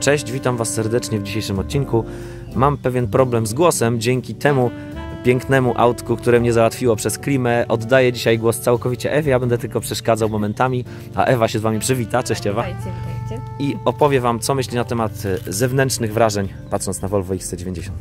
Cześć, witam Was serdecznie w dzisiejszym odcinku. Mam pewien problem z głosem, dzięki temu pięknemu autku, które mnie załatwiło przez klimę. Oddaję dzisiaj głos całkowicie Ewie, ja będę tylko przeszkadzał momentami, a Ewa się z Wami przywita. Cześć Ewa. Witajcie. I opowie Wam, co myśli na temat zewnętrznych wrażeń, patrząc na Volvo XC90.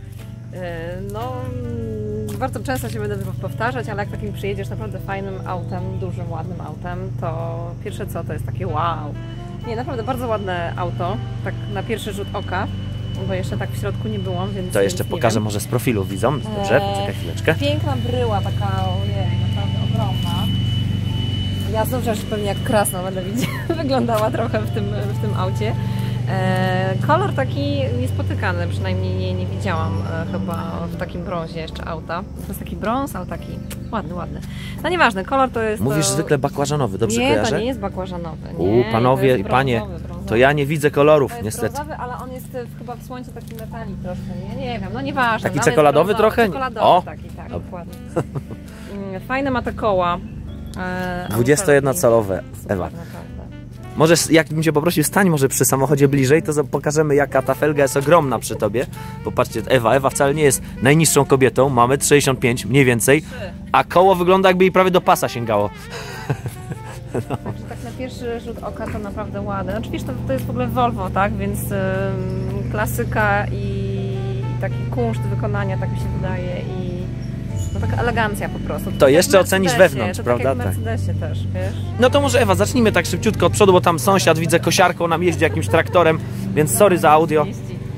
No, bardzo często się będę powtarzać, ale jak takim przyjedziesz naprawdę fajnym autem, dużym, ładnym autem, to pierwsze co, to jest takie wow. Nie, naprawdę bardzo ładne auto, tak na pierwszy rzut oka, bo jeszcze tak w środku nie byłam, więc To jeszcze nie pokażę wiem. może z profilu widzom. Dobrze, poczekaj chwileczkę. Piękna bryła, taka, ojej, naprawdę ogromna. Ja znów rzecz pewnie jak krasno będę wyglądała trochę w tym aucie. Kolor taki niespotykany, przynajmniej nie widziałam chyba w takim brązie jeszcze auta. To jest taki brąz, ale taki ładny. No nieważne, kolor to jest... Mówisz zwykle bakłażanowy, dobrze nie, kojarzę? To nie jest bakłażanowy. Nie, panowie i panie, brązowy. to ja nie widzę kolorów, To jest niestety. brązowy, ale on jest chyba w słońcu taki metalik troszkę, nie wiem, no nieważne. Taki czekoladowy trochę? Czekoladowy O! taki, tak, dokładnie. Fajne ma te koła. 21-calowe, Ewa. Naprawdę. Może jakbym Cię poprosił, stań może przy samochodzie bliżej, to pokażemy, jaka ta felga jest ogromna przy Tobie. Popatrzcie, Ewa wcale nie jest najniższą kobietą, ma 1,65 m mniej więcej, a koło wygląda, jakby jej prawie do pasa sięgało. No. Także tak na pierwszy rzut oka to naprawdę ładne. Znaczy wiesz, to jest w ogóle Volvo, tak? Więc klasyka i taki kunszt wykonania, tak mi się wydaje, i no taka elegancja po prostu. To jeszcze ocenisz wewnątrz, to prawda? Tak jak w Mercedesie też, wiesz? No to może Ewa, zacznijmy tak szybciutko od przodu, bo tam sąsiad, widzę, kosiarką nam jeździ jakimś traktorem, więc sorry za audio.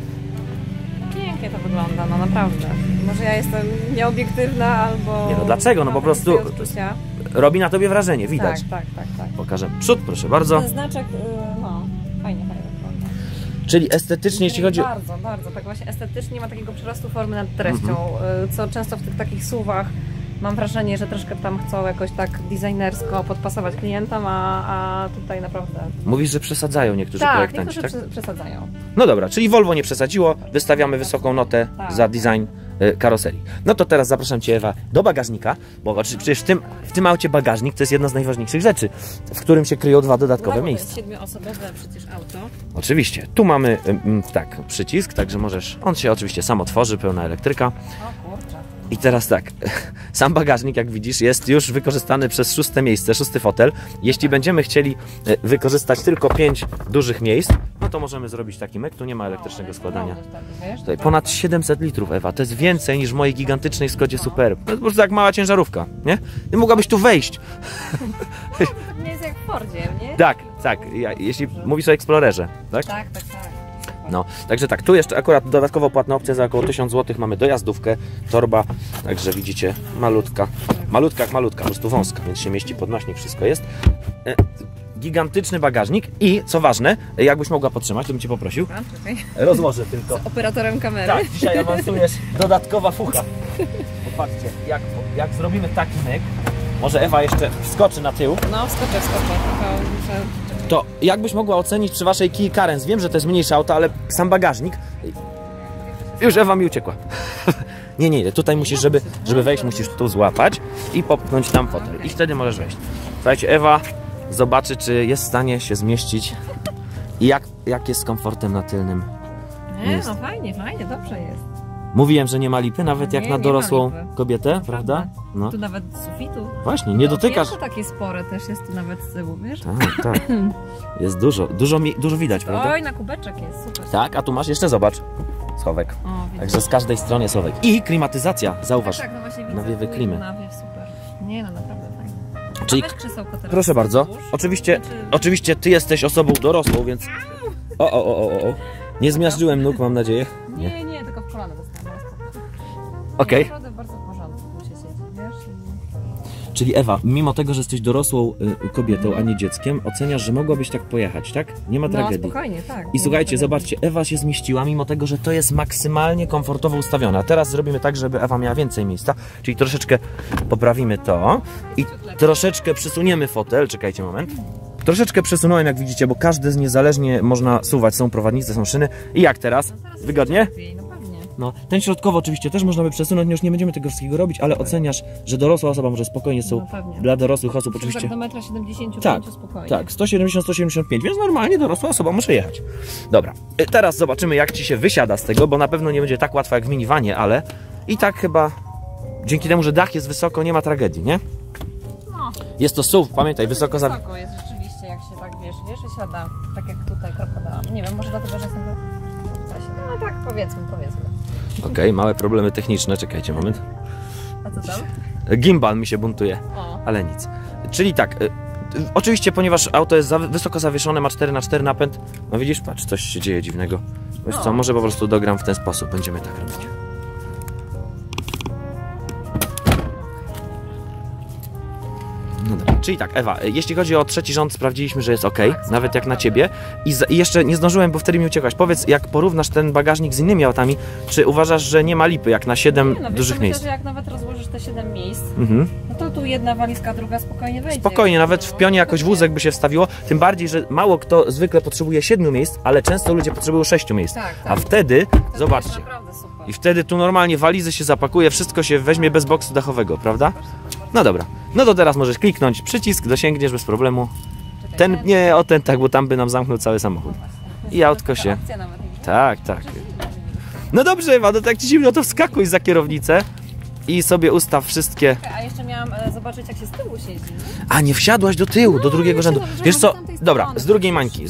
Pięknie to wygląda, no naprawdę. Może ja jestem nieobiektywna albo... Nie no, dlaczego? No po prostu robi na Tobie wrażenie, widać. Tak. Pokażę przód, proszę bardzo. Ten znaczek, no, fajnie wygląda. Czyli estetycznie, jeśli chodzi... Bardzo, tak właśnie estetycznie ma takiego przyrostu formy nad treścią, co często w tych takich SUV-ach mam wrażenie, że troszkę tam chcą jakoś tak designersko podpasować klientom, a tutaj naprawdę... Mówisz, że przesadzają niektórzy projektanci, tak? Przesadzają. No dobra, czyli Volvo nie przesadziło, wystawiamy wysoką notę za design karoserii. No to teraz zapraszam Cię, Ewa, do bagażnika, bo przecież w tym aucie bagażnik to jest jedna z najważniejszych rzeczy, w którym się kryją dwa dodatkowe miejsca. To jest 7-osobowe przecież auto. Oczywiście. Tu mamy tak, przycisk, także możesz, on się oczywiście sam otworzy, pełna elektryka. O kurczę. I teraz tak, sam bagażnik, jak widzisz, jest już wykorzystany przez 6. miejsce, 6. fotel. Jeśli będziemy chcieli wykorzystać tylko 5 dużych miejsc, no to możemy zrobić taki myk, tu nie ma elektrycznego składania. Tutaj ponad 700 litrów, Ewa, to jest więcej niż w mojej gigantycznej Skodzie Superb. To jest po prostu jak mała ciężarówka, nie? Ty mogłabyś tu wejść. To nie jest jak w Fordzie, nie? Tak, jeśli mówisz o Explorerze, tak? Tak. No, także tak, tu jeszcze akurat dodatkowo płatna opcja za około 1000 zł, mamy dojazdówkę, torba, także widzicie, malutka jak malutka, po prostu wąska, więc się mieści podnośnik, wszystko jest. Gigantyczny bagażnik i, co ważne, jakbyś mogła podtrzymać, to bym Cię poprosił. Rozłożę tylko. Z operatorem kamery. Tak, dzisiaj awansujesz, dodatkowa fucha. Popatrzcie, jak zrobimy taki myk, może Ewa jeszcze wskoczy na tył. No, wskoczę, tylko muszę... To jakbyś mogła ocenić przy Waszej Kia Carens, wiem, że to jest mniejsze auto, ale sam bagażnik... Już Ewa mi uciekła. Nie, tutaj musisz, żeby wejść, musisz tu złapać i popchnąć tam fotel i wtedy możesz wejść. Słuchajcie, Ewa zobaczy, czy jest w stanie się zmieścić i jak jest z komfortem na tylnym miejscu. No fajnie, dobrze jest. Mówiłem, że nie ma lipy, nawet jak na dorosłą kobietę, prawda? No. Tu nawet z sufitu. Właśnie, nie dotykasz. Takie spore też jest tu nawet z tyłu, wiesz? Tak. Jest dużo widać, prawda? Oj, na kubeczek jest, super. Tak, a tu masz jeszcze, zobacz, schowek. Także z każdej strony schowek. I klimatyzacja, zauważ, Tak, no właśnie widzę. nawiewy klimy. Nawiew, super. Nie no, naprawdę fajnie. Czyli, krzesełko teraz. proszę bardzo, oczywiście Ty jesteś osobą dorosłą, więc... O. Nie zmiażdżyłem nóg, mam nadzieję. Nie, tylko w kolano dostałem. Okej. Naprawdę bardzo w porządku tu się siedzi, wiesz? Czyli Ewa, mimo tego, że jesteś dorosłą kobietą, a nie dzieckiem, oceniasz, że mogłabyś tak pojechać, tak? Nie ma tragedii. No spokojnie, tak. I słuchajcie, zobaczcie, Ewa się zmieściła, mimo tego, że to jest maksymalnie komfortowo ustawione. A teraz zrobimy tak, żeby Ewa miała więcej miejsca, czyli troszeczkę poprawimy to i troszeczkę przesuniemy fotel. Czekajcie moment. Troszeczkę przesunąłem, jak widzicie, bo każdy niezależnie można suwać. Są prowadnice, są szyny. I jak teraz? Wygodnie? No pewnie. No, ten środkowy oczywiście też można by przesunąć, już nie będziemy tego wszystkiego robić, ale oceniasz, że dorosła osoba może spokojnie są dla dorosłych osób oczywiście. Tak do 1,75 m Tak, spokojnie. tak, 170-175, więc normalnie dorosła osoba może jechać. Dobra, teraz zobaczymy jak Ci się wysiada z tego, bo na pewno nie będzie tak łatwo jak w minivanie, ale i tak chyba dzięki temu, że dach jest wysoko, nie ma tragedii, nie? No. Jest to SUV, pamiętaj, wysoko za... Wysoko jest rzeczywiście, jak się tak wiesz, wysiada, tak jak tutaj krokodylami. Nie wiem, może dlatego, że jestem w trasie. No tak, powiedzmy. Okej, małe problemy techniczne, czekajcie moment. A co tam? Gimbal mi się buntuje, ale nic. Czyli tak, oczywiście ponieważ auto jest wysoko zawieszone, ma 4x4 napęd, no widzisz, patrz, coś się dzieje dziwnego. Wiesz co, może po prostu dogram w ten sposób, będziemy tak robić. No dobra, czyli tak, Ewa, jeśli chodzi o trzeci rząd, sprawdziliśmy, że jest ok, nawet jak na Ciebie. I jeszcze nie zdążyłem, bo wtedy mi uciekłaś. Powiedz, jak porównasz ten bagażnik z innymi autami, czy uważasz, że nie ma lipy, jak na 7 dużych miejsc? Myślę, że jak nawet rozłożysz te 7 miejsc, no to tu jedna walizka, druga spokojnie wejdzie. Spokojnie, nawet w pionie jakoś wózek by się wstawiło, tym bardziej, że mało kto zwykle potrzebuje 7 miejsc, ale często ludzie potrzebują 6 miejsc. Tak. A wtedy, zobaczcie, naprawdę super. i wtedy tu normalnie walizy się zapakuje, wszystko się weźmie bez boksu dachowego, prawda? No dobra, no to teraz możesz kliknąć przycisk, dosięgniesz bez problemu. Ten, nie, o ten tak, bo tam by nam zamknął cały samochód. I autko się... Tak. No dobrze, Ewa, no tak Ci zimno, to wskakuj za kierownicę i sobie ustaw wszystkie... A jeszcze miałam zobaczyć, jak się z tyłu siedzi, nie? A, nie wsiadłaś do tyłu, do drugiego rzędu. Wiesz co, dobra, z drugiej mańki.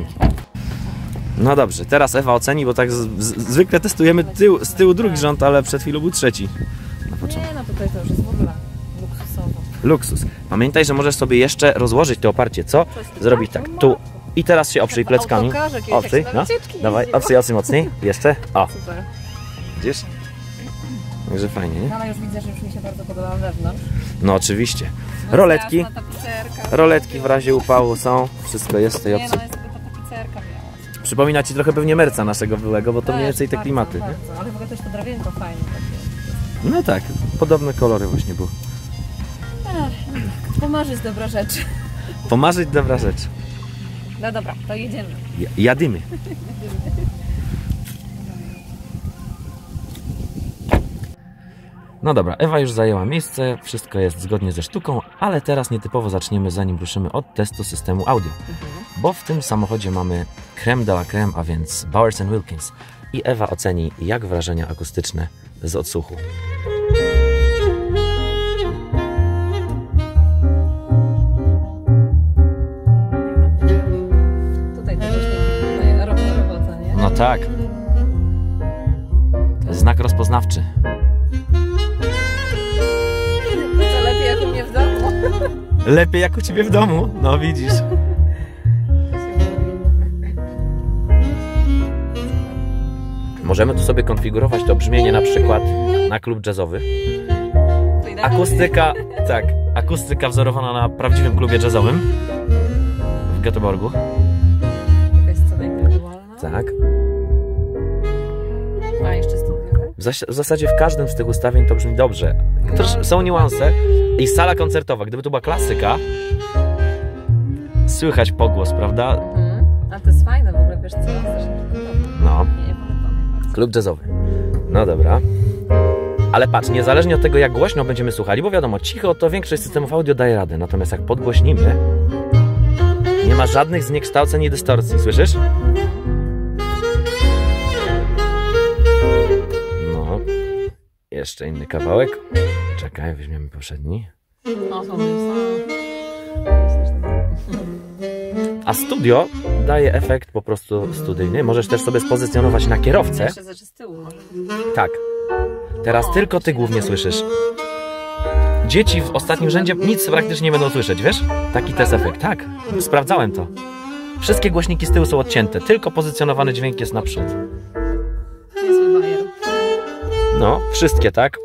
No dobrze, teraz Ewa oceni, bo tak zwykle testujemy z tyłu drugi rząd, ale przed chwilą był trzeci. Na początku. Nie, no tutaj to już jest w ogóle luksusowo. Luksus. Pamiętaj, że możesz sobie jeszcze rozłożyć to oparcie, co? Zrobić tak, tu. I teraz się oprzyj pleckami. Oprzyj, no. Dawaj, oprzyj mocniej. Jeszcze. O. Super. Widzisz? Także fajnie, nie? No, ale już widzę, że już mi się bardzo podoba wewnątrz. No oczywiście. Roletki w razie upału są. Wszystko jest w tej opcji. Przypomina Ci trochę pewnie Merca naszego byłego, bo to mniej więcej te klimaty. Bardzo. Ale w ogóle też to drewienko fajnie takie. No tak, podobne kolory właśnie były. Pomarzyć dobra rzecz. Pomarzyć dobra rzecz. No dobra, to jedziemy. Jadymy. No dobra, Ewa już zajęła miejsce, wszystko jest zgodnie ze sztuką, ale teraz nietypowo zaczniemy, zanim ruszymy, od testu systemu audio. Bo w tym samochodzie mamy crème de la crème, a więc Bowers & Wilkins. I Ewa oceni, jak wrażenia akustyczne z odsłuchu. Tutaj te głośniki robią robotę, nie? No tak. To jest znak rozpoznawczy. To lepiej jak u mnie w domu. Lepiej jak u Ciebie w domu, no widzisz. Możemy tu sobie konfigurować to brzmienie na przykład na klub jazzowy. Akustyka, tak, akustyka wzorowana na prawdziwym klubie jazzowym w Göteborgu. Jakaś scena indywidualna. Tak. A jeszcze studio. W zasadzie w każdym z tych ustawień to brzmi dobrze. Są niuanse i sala koncertowa, gdyby to była klasyka, słychać pogłos, prawda? A to jest fajne w ogóle, wiesz co? No. Klub jazzowy. No dobra. Ale patrz, niezależnie od tego, jak głośno będziemy słuchali, bo wiadomo, cicho to większość systemów audio daje radę, natomiast jak podgłośnimy, nie ma żadnych zniekształceń i dystorcji, słyszysz? No. Jeszcze inny kawałek. Czekaj, weźmiemy poprzedni. A studio daje efekt po prostu studyjny. Możesz też sobie spozycjonować na kierowcę. Tak. Teraz tylko Ty głównie słyszysz. Dzieci w ostatnim rzędzie nic praktycznie nie będą słyszeć, wiesz? Taki test efekt. Tak, sprawdzałem to. Wszystkie głośniki z tyłu są odcięte. Tylko pozycjonowany dźwięk jest naprzód. No, wszystkie, tak?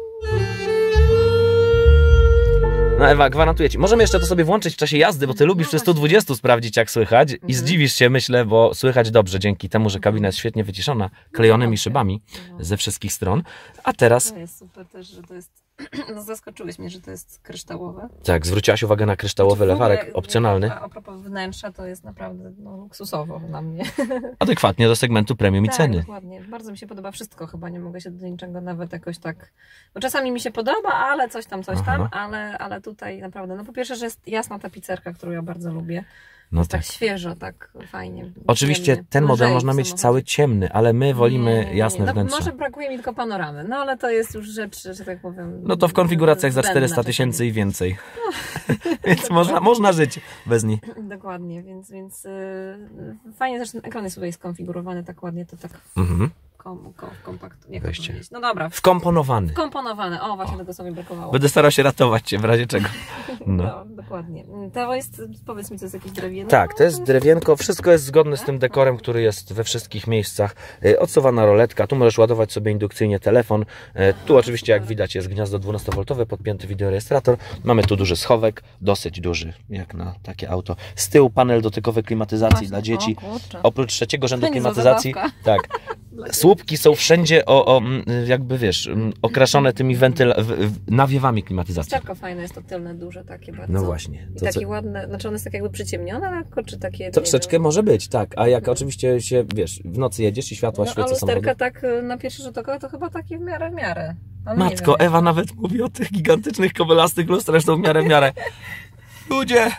No Ewa, gwarantuję Ci. Możemy jeszcze to sobie włączyć w czasie jazdy, bo Ty lubisz przy 120 sprawdzić, jak słychać i zdziwisz się, myślę, bo słychać dobrze dzięki temu, że kabina jest świetnie wyciszona klejonymi szybami ze wszystkich stron. A teraz... To jest super też, że to jest No zaskoczyłeś mnie, że to jest kryształowe. Tak, zwróciłaś uwagę na kryształowy lewarek, opcjonalny. A propos wnętrza, to jest naprawdę luksusowo dla mnie. Adekwatnie do segmentu premium i ceny. Dokładnie. Bardzo mi się podoba wszystko chyba, nie mogę się do niczego nawet jakoś tak... Bo czasami mi się podoba, ale coś tam, ale tutaj naprawdę... No po pierwsze, że jest jasna tapicerka, którą ja bardzo lubię. No tak świeżo, tak fajnie. Oczywiście ciemnie. ten model można mieć cały ciemny, ale my wolimy jasne No, wnętrze. może brakuje mi tylko panoramy, no ale to jest już rzecz, że tak powiem... No to w konfiguracjach za 400 000 i więcej. Więc można żyć bez niej. Dokładnie, więc fajnie, zresztą ekran jest tutaj skonfigurowany tak ładnie, to tak kompakt. Jak to powiedzieć? No dobra. Wkomponowany. Wkomponowany, o właśnie tego sobie brakowało. Będę starał się ratować cię w razie czego. No, dokładnie. To jest, powiedz mi, to jest jakieś drewienko? Tak, to jest drewienko, wszystko jest zgodne z tym dekorem, który jest we wszystkich miejscach. Odsuwana roletka, tu możesz ładować sobie indukcyjnie telefon. Tu oczywiście, jak widać, jest gniazdo 12V, podpięty wideorejestrator. Mamy tu duży schowek, dosyć duży, jak na takie auto. Z tyłu panel dotykowy klimatyzacji dla dzieci. Oprócz trzeciego rzędu klimatyzacji, tak. Słupki są wszędzie jakby wiesz, okraszone tymi nawiewami klimatyzacji. Czarko fajne jest to tylne, duże takie bardzo. No właśnie. I takie ładne, znaczy one jest tak jakby przyciemnione lekko, czy takie... Troszeczkę może być, tak. A jak oczywiście się, wiesz, w nocy jedziesz i światła świecą samochodu. A lusterka samochodu. tak na pierwszy rzut oka to chyba takie w miarę. Ale Matko, wiem, Ewa nawet mówi o tych gigantycznych kobylastych lustrach, są w miarę. Ludzie!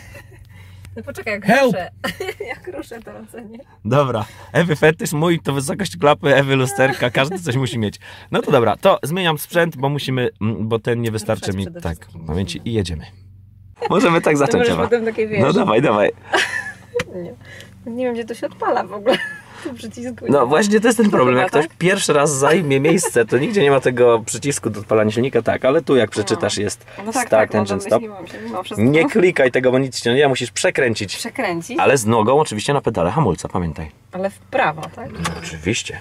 No poczekaj, jak ruszę to ocenię. Dobra, Ewy fetysz mój to wysokość klapy, Ewy lusterka, każdy coś musi mieć. No to dobra, to zmieniam sprzęt, bo ten nie wystarczy mi tak pamięci i jedziemy. Możemy tak zacząć, Ewa. No dawaj. Nie wiem, gdzie to się odpala w ogóle. Przycisku. No właśnie to jest ten problem, jak ktoś pierwszy raz zajmie miejsce, to nigdzie nie ma tego przycisku do odpalania silnika, tak, ale tu jak przeczytasz jest start, engine, stop. Nie klikaj tego, bo nic się nie da, musisz przekręcić. Ale z nogą oczywiście na pedale hamulca, pamiętaj. Ale w prawo, tak? Oczywiście.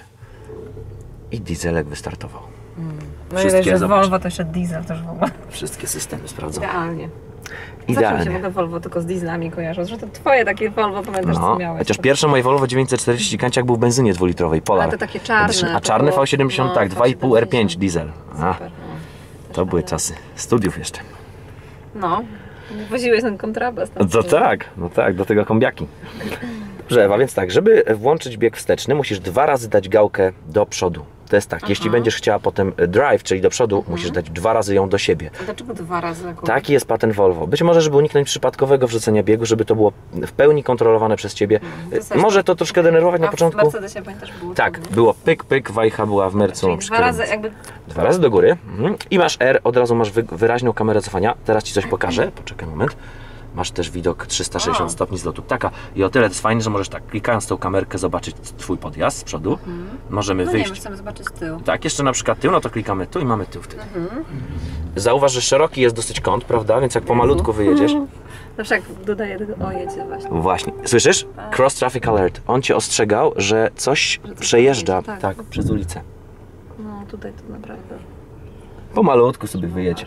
I dieselek wystartował. No i że Volvo to jeszcze diesel też w ogóle. Wszystkie systemy sprawdzone. Idealnie. Zawsze mi się w ogóle Volvo tylko z dieslami kojarzą. Zresztą twoje takie Volvo, pamiętasz, co miałeś? Chociaż pierwsze moje Volvo 940 Kanciak był w benzynie 2-litrowej, Polar. Ale to takie czarne. A czarny V70, tak, 2,5 R5 diesel. Super, to były czasy studiów jeszcze. No, woziłeś ten kontrabas. No tak, do tego kombiaki. Dobrze, Ewa, więc tak, żeby włączyć bieg wsteczny, musisz 2 razy dać gałkę do przodu. To jest tak, jeśli będziesz chciała potem drive, czyli do przodu, musisz dać 2 razy ją do siebie. A dlaczego 2 razy? Taki jest patent Volvo. Być może, żeby uniknąć przypadkowego wrzucenia biegu, żeby to było w pełni kontrolowane przez Ciebie. Może to troszkę denerwować na początku. W Mercedesie pamiętasz, było tak, było pyk, wajcha była w Mercu. Czyli 2 razy jakby... 2 razy do góry i masz R, od razu masz wyraźną kamerę cofania. Teraz Ci coś pokażę, poczekaj moment. Masz też widok 360 stopni z lotu ptaka i o tyle to jest fajne, że możesz tak klikając tą kamerkę zobaczyć Twój podjazd z przodu. Możemy wyjść. Nie, chcemy zobaczyć tył. Tak, jeszcze na przykład tył, no to klikamy tu i mamy tył wtedy. Zauważ, że szeroki jest dosyć kąt, prawda? Więc jak pomalutku wyjedziesz. Na przykład dodaję tego, jedzie właśnie. Właśnie. Słyszysz? Cross Traffic Alert. On Cię ostrzegał, że coś przejeżdża przez ulicę. No tutaj to naprawdę. Pomalutku sobie wyjedzie.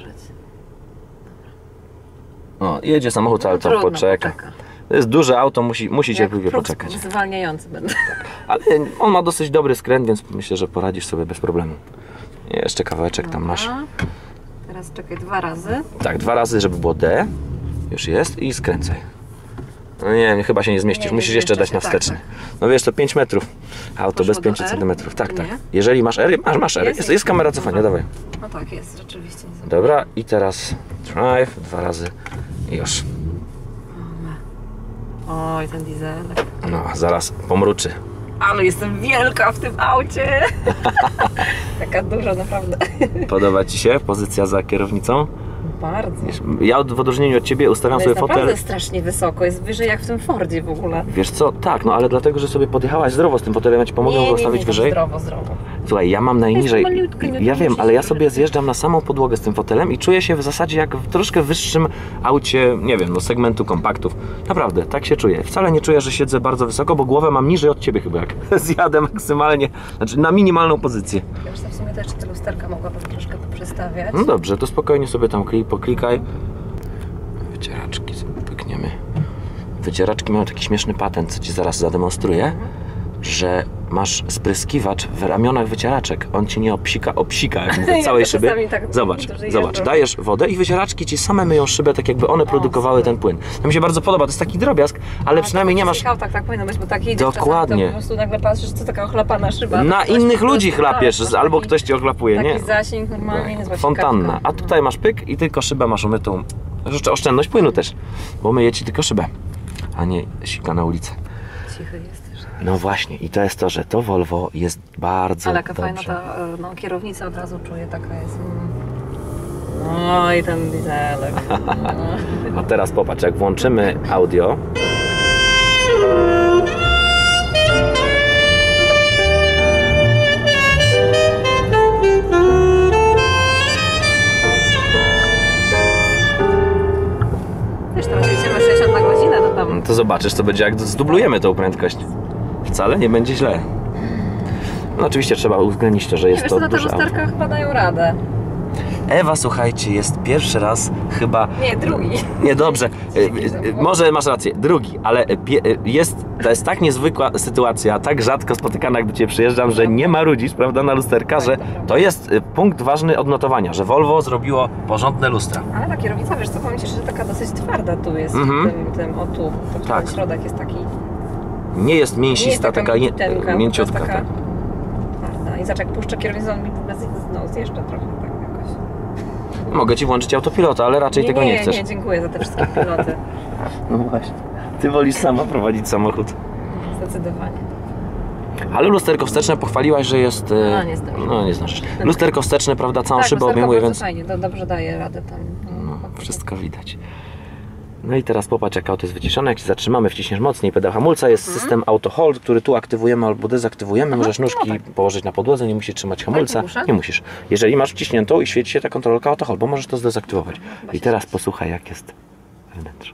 O, jedzie samochód, ale to poczeka. To jest duże auto, musi cierpliwie poczekać. Zwalniający będę. Ale on ma dosyć dobry skręt, więc myślę, że poradzisz sobie bez problemu. Jeszcze kawałeczek tam masz. Teraz czekaj 2 razy. Tak, 2 razy, żeby było D. Już jest i skręcaj. No nie, chyba się nie zmieścisz. Musisz jeszcze dać na wsteczny. No wiesz, to 5 metrów. Auto bez 500 cm. Tak. Jeżeli masz R, masz R. Jest kamera cofania, dawaj. No tak, jest, rzeczywiście. Dobra, i teraz drive 2 razy i już. Oj, ten dieselek. No, zaraz pomruczy. Ale jestem wielka w tym aucie. Taka duża, naprawdę. Podoba Ci się pozycja za kierownicą? Bardzo. Ja w odróżnieniu od Ciebie ustawiam sobie fotel. Jest naprawdę strasznie wysoko, jest wyżej jak w tym Fordzie w ogóle. Wiesz co, tak, no ale dlatego, że sobie podjechałaś zdrowo z tym fotelem, ja Ci pomogę go ustawić wyżej. Zdrowo. Słuchaj, ja mam najniżej, ja wiem, ale ja sobie zjeżdżam na samą podłogę z tym fotelem i czuję się w zasadzie jak w troszkę wyższym aucie, nie wiem, no segmentu kompaktów. Naprawdę, tak się czuję. Wcale nie czuję, że siedzę bardzo wysoko, bo głowę mam niżej od Ciebie chyba, jak zjadę maksymalnie, znaczy na minimalną pozycję. Wiesz, w sumie też te lusterka mogłabym troszkę poprzestawiać. No dobrze, to spokojnie sobie tam poklikaj. Wycieraczki sobie pykniemy. Wycieraczki mają taki śmieszny patent, co Ci zaraz zademonstruję, że masz spryskiwacz w ramionach wycieraczek. On ci nie obsika, jak mówię, całej szyby. Tak Zobacz, dajesz wodę i wycieraczki ci same myją szybę, tak jakby one produkowały ten płyn. To mi się bardzo podoba, to jest taki drobiazg, ale przynajmniej nie masz... Tak powinno być, bo tak jedziesz Dokładnie. czasami, to po prostu nagle patrzysz, co taka ochlapana szyba. Na innych ludzi chlapiesz, albo taki, ktoś ci ochlapuje, nie? Taki zasięg normalnie, nazywa się Fontanna. kapka. A tutaj masz pyk i tylko szybę masz umytą. Jeszcze oszczędność płynu też, bo myje ci tylko szybę, a nie sika na ulicę. Cichy jest też. No właśnie, i to jest to, że to Volvo jest bardzo Ale jaka dobrze. fajna ta kierownica, od razu czuję, taka jest. No i ten dieselek. A teraz popatrz, jak włączymy audio. Wiesz, teraz jedziemy 60 na godzinę, to tam... To zobaczysz, co będzie, jak zdublujemy tą prędkość. Wcale nie będzie źle. No oczywiście trzeba uwzględnić to, że jest Wiesz, to co, na te duże auto. lusterka chyba dają radę. Ewa, słuchajcie, jest pierwszy raz chyba... Nie, drugi. Nie, dobrze. Może masz rację, drugi, ale to jest tak niezwykła sytuacja, tak rzadko spotykana, jak do Ciebie przyjeżdżam, że nie marudzisz, prawda, na lusterka, że to jest punkt ważny odnotowania, że Volvo zrobiło porządne lustra. Ale ta kierownica, wiesz co, powiem Ci, że taka dosyć twarda tu jest, tym o tu. To Tak. ten środek jest taki... Nie jest mięsista, taka mięciutka. Taka twarda. I zobacz, jak puszczę kierownicę, on mi zjeżdża trochę tak jakoś. Mogę Ci włączyć autopilota, ale raczej tego nie chcesz. Nie, dziękuję za te wszystkie piloty. No właśnie. Ty wolisz sama prowadzić samochód. Zdecydowanie. Ale lusterko wsteczne pochwaliłaś, że jest... No, nie zdążysz. No, nie zdążysz. Lusterko wsteczne, prawda, całą Tak, szybę obejmuje, więc... fajnie, dobrze daje radę tam. No, wszystko widać. No i teraz popatrz, jak auto jest wyciszone, jak się zatrzymamy, wciśniesz mocniej pedał hamulca, jest system auto hold, który tu aktywujemy albo dezaktywujemy, możesz nóżki położyć na podłodze, nie musisz trzymać hamulca, nie musisz. Jeżeli masz wciśniętą i świeci się ta kontrolka auto hold, bo możesz to zdezaktywować. I teraz posłuchaj, jak jest wnętrze.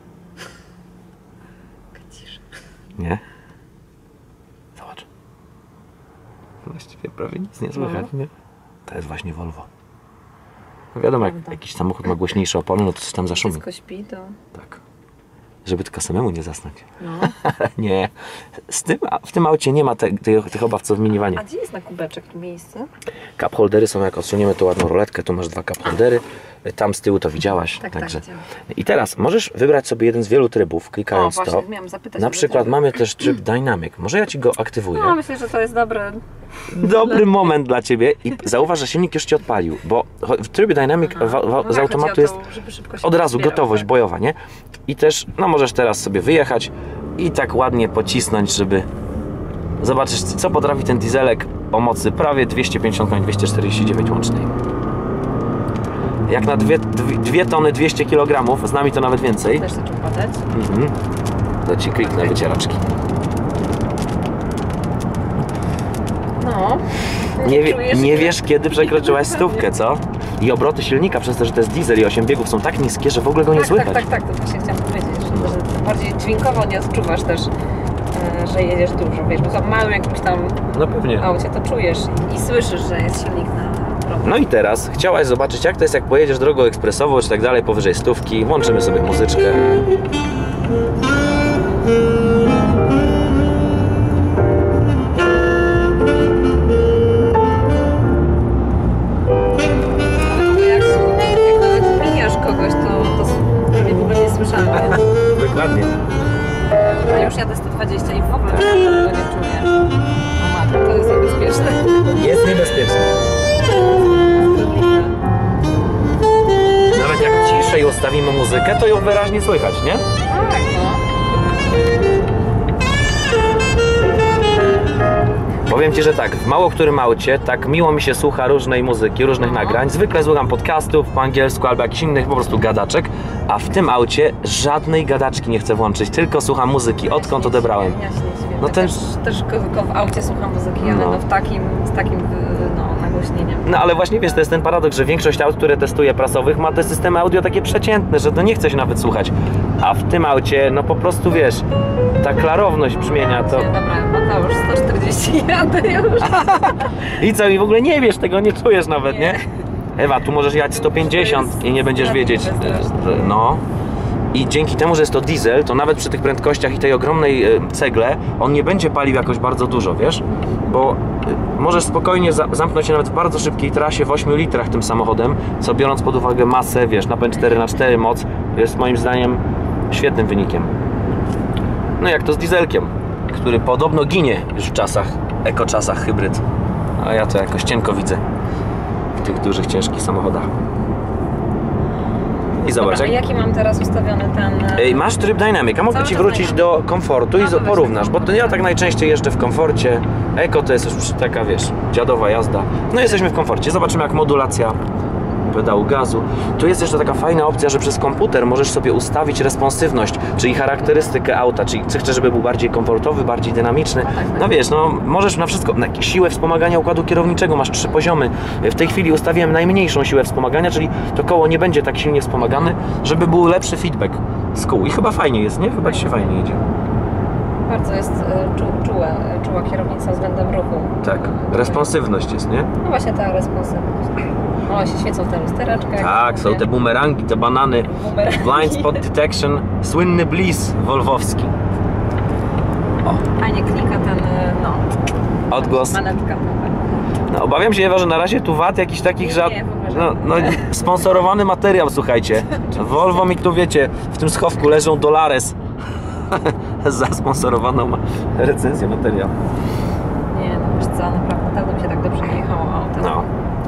Nie? Zobacz. Właściwie prawie nic nie słychać, nie? To jest właśnie Volvo. No wiadomo, jak jakiś samochód ma głośniejsze opony, no to coś tam zaszumi. Dziecko śpi, to... Tak. Żeby tylko samemu nie zasnąć. No. Nie. W tym aucie nie ma tych obaw, co w minivanie. A gdzie jest na kubeczek miejsce? Cup holdery są, jak odsuniemy tą ładną roletkę, tu masz 2 cup holdery. Tam z tyłu to widziałaś. Tak, także. tak. I teraz możesz wybrać sobie jeden z wielu trybów, klikając właśnie, to. miałam zapytać, Na przykład mamy też tryb Dynamic. Może ja Ci go aktywuję. No, myślę, że to jest dobre. Dobry moment dla Ciebie i zauważ, że silnik już Ci odpalił, bo w trybie Dynamic z automatu jest od razu gotowość bojowa, nie? I też, no możesz teraz sobie wyjechać i tak ładnie pocisnąć, żeby zobaczyć, co potrafi ten dieselek o mocy prawie 250 koni, 249 łącznej. Jak na 2 tony 200 kg, z nami to nawet więcej. Też zaczął padać. To Ci kliknę wycieraczki. No. Nie wiesz, kiedy przekroczyłaś 100, co? I obroty silnika, przez to, że to jest diesel i 8 biegów, są tak niskie, że w ogóle go nie słychać. Tak, to właśnie chciałam powiedzieć, że bardziej dźwiękowo nie odczuwasz też, że jedziesz dużo, wiesz, bo w małym jakimś tam aucie to czujesz i słyszysz, że jest silnik na prąd. No i teraz chciałaś zobaczyć, jak to jest, jak pojedziesz drogą ekspresową, czy tak dalej, powyżej 100, włączymy sobie muzyczkę. Dokładnie. Ja już jadę 120 i w ogóle tego nie czuję. O matko, to jest niebezpieczne. Jest niebezpieczne. Nawet jak ciszej ustawimy muzykę, to ją wyraźnie słychać, nie? Tak, no. Powiem Ci, że tak, w mało którym aucie tak miło mi się słucha różnej muzyki, różnych nagrań. Zwykle słucham podcastów po angielsku albo jakichś innych po prostu gadaczek, a w tym aucie żadnej gadaczki nie chcę włączyć, tylko słucham muzyki, odkąd odebrałem. No też tylko w aucie słucham muzyki, ale no z takim nagłośnieniem. No ale właśnie wiesz, to jest ten paradoks, że większość aut, które testuję prasowych, ma te systemy audio takie przeciętne, że to nie chce się nawet słuchać. A w tym aucie, no po prostu wiesz, ta klarowność brzmienia to... Dobra, Mateusz, 140 jadę już. I co, i w ogóle nie wiesz, tego nie czujesz nawet, nie? Ewa, tu możesz jechać 150 i nie będziesz wiedzieć. No. I dzięki temu, że jest to diesel, to nawet przy tych prędkościach i tej ogromnej cegle, on nie będzie palił jakoś bardzo dużo, wiesz? Bo możesz spokojnie zamknąć się nawet w bardzo szybkiej trasie w 8 litrach tym samochodem, co biorąc pod uwagę masę, wiesz, napęd 4x4 moc, jest moim zdaniem świetnym wynikiem. No jak to z dieselkiem, który podobno ginie już w czasach, ekoczasach hybryd. A ja to jakoś cienko widzę w tych dużych, ciężkich samochodach. I zobacz, Dobra, jaki mam teraz ustawiony ten... Masz tryb Dynamic, a mógłby Ci wrócić do komfortu i porównasz, bo to ja tak najczęściej jeżdżę w komforcie. Eko to jest już taka, wiesz, dziadowa jazda. No jesteśmy w komforcie, zobaczymy jak modulacja pedału gazu. Tu jest jeszcze taka fajna opcja, że przez komputer możesz sobie ustawić responsywność, czyli charakterystykę auta, czyli czy chcesz, żeby był bardziej komfortowy, bardziej dynamiczny. No wiesz, no możesz na wszystko, na siłę wspomagania układu kierowniczego masz 3 poziomy. W tej chwili ustawiłem najmniejszą siłę wspomagania, czyli to koło nie będzie tak silnie wspomagane, żeby był lepszy feedback z kół. I chyba fajnie jest, nie? Chyba Ci się fajnie jedzie. Bardzo jest czuła kierownica względem ruchu. Tak, responsywność jest, nie? No właśnie ta responsywność. O, się świecą te lustereczka. Tak, są te bumerangi, te banany. Blind spot detection, słynny bliss wolwowski. O. Fajnie klika ten, no... Odgłos. Manetka. No, obawiam się, Ewa, że na razie tu wad jakiś takich żad... No, sponsorowany materiał, słuchajcie. Volvo mi tu, wiecie, w tym schowku leżą dolares. Za sponsorowaną recenzję materiał. Nie, no wiesz co, naprawdę mi się tak dobrze nie jechało autem. No.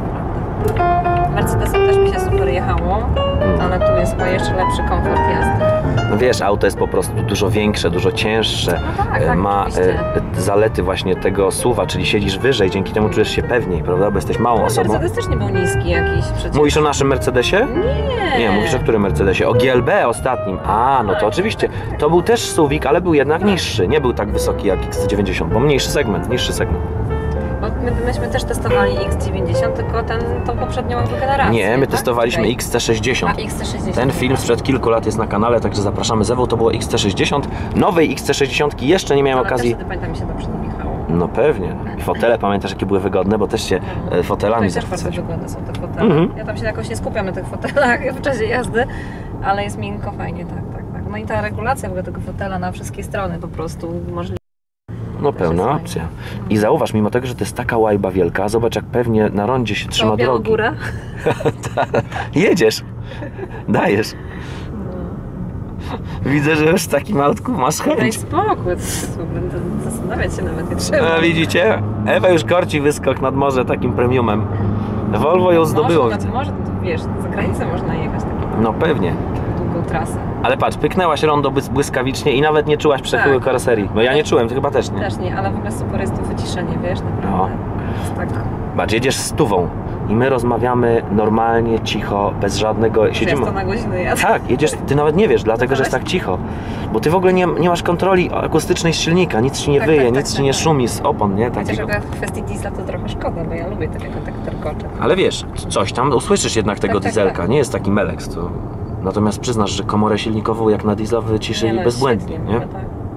Mercedesem też mi się super jechało, ale tu jest chyba jeszcze lepszy komfort jazdy. No wiesz, auto jest po prostu dużo większe, dużo cięższe. No tak, ma zalety właśnie tego SUV-a, czyli siedzisz wyżej, dzięki temu czujesz się pewniej, prawda? Bo jesteś małą osobą. Mercedes też nie był niski jakiś przecież. Mówisz o naszym Mercedesie? Nie. Nie, mówisz o którym Mercedesie? O GLB ostatnim. A, no to oczywiście. To był też SUV-ik, ale był jednak niższy. Nie był tak wysoki jak X90, bo mniejszy segment, niższy segment. Bo myśmy też testowali X90, tylko tą poprzednią generację. Nie, my tak? testowaliśmy XC60. A, XC60. Ten film sprzed kilku lat jest na kanale, także zapraszamy z Ewą, to było XC60. Nowej XC60 jeszcze nie miałem okazji. Też wtedy, pamiętam, mi się dobrze jechało. No pewnie. I fotele pamiętasz, jakie były wygodne, bo też się fotelami też bardzo zachwycałeś. wygodne są te fotele. Ja tam się jakoś nie skupiam na tych fotelach w czasie jazdy, ale jest miękko, fajnie, tak. No i ta regulacja w ogóle tego fotela na wszystkie strony po prostu możliwe. No pełna opcja. I zauważ, mimo tego, że to jest taka łajba wielka, zobacz jak pewnie na rondzie się trzyma drogi. Górę? Jedziesz, dajesz. Widzę, że już w takim autku masz chęć. Daj spokój, będę zastanawiać się nawet nie trzeba. No, widzicie? Ewa już korci wyskok nad morze takim premiumem. Volvo ją zdobyło. Może, wiesz, za granicę można jechać takim. No pewnie. Długą trasę. Ale patrz, pyknęłaś rondo błyskawicznie i nawet nie czułaś przechyłu karoserii. No ja nie czułem, ty chyba też nie. Też nie, ale w ogóle super jest to wyciszenie, wiesz, naprawdę. No. Jest tak... Patrz, jedziesz z Tuwą i my rozmawiamy normalnie, cicho, bez żadnego... Siedzimy... na godzinę jadę. Tak, jedziesz, ty nawet nie wiesz, dlatego, że jest tak cicho. Bo ty w ogóle nie masz kontroli akustycznej z silnika, nic ci nie wyje, nic ci nie szumi z opon, nie? Chociaż w kwestii diesla to trochę szkoda, bo ja lubię takiego tak terkocze. Ale wiesz, coś tam usłyszysz jednak tego dieselka, nie jest taki meleks. To... Natomiast przyznasz, że komorę silnikową jak na diesla wyciszyli bezbłędnie, nie? Tak.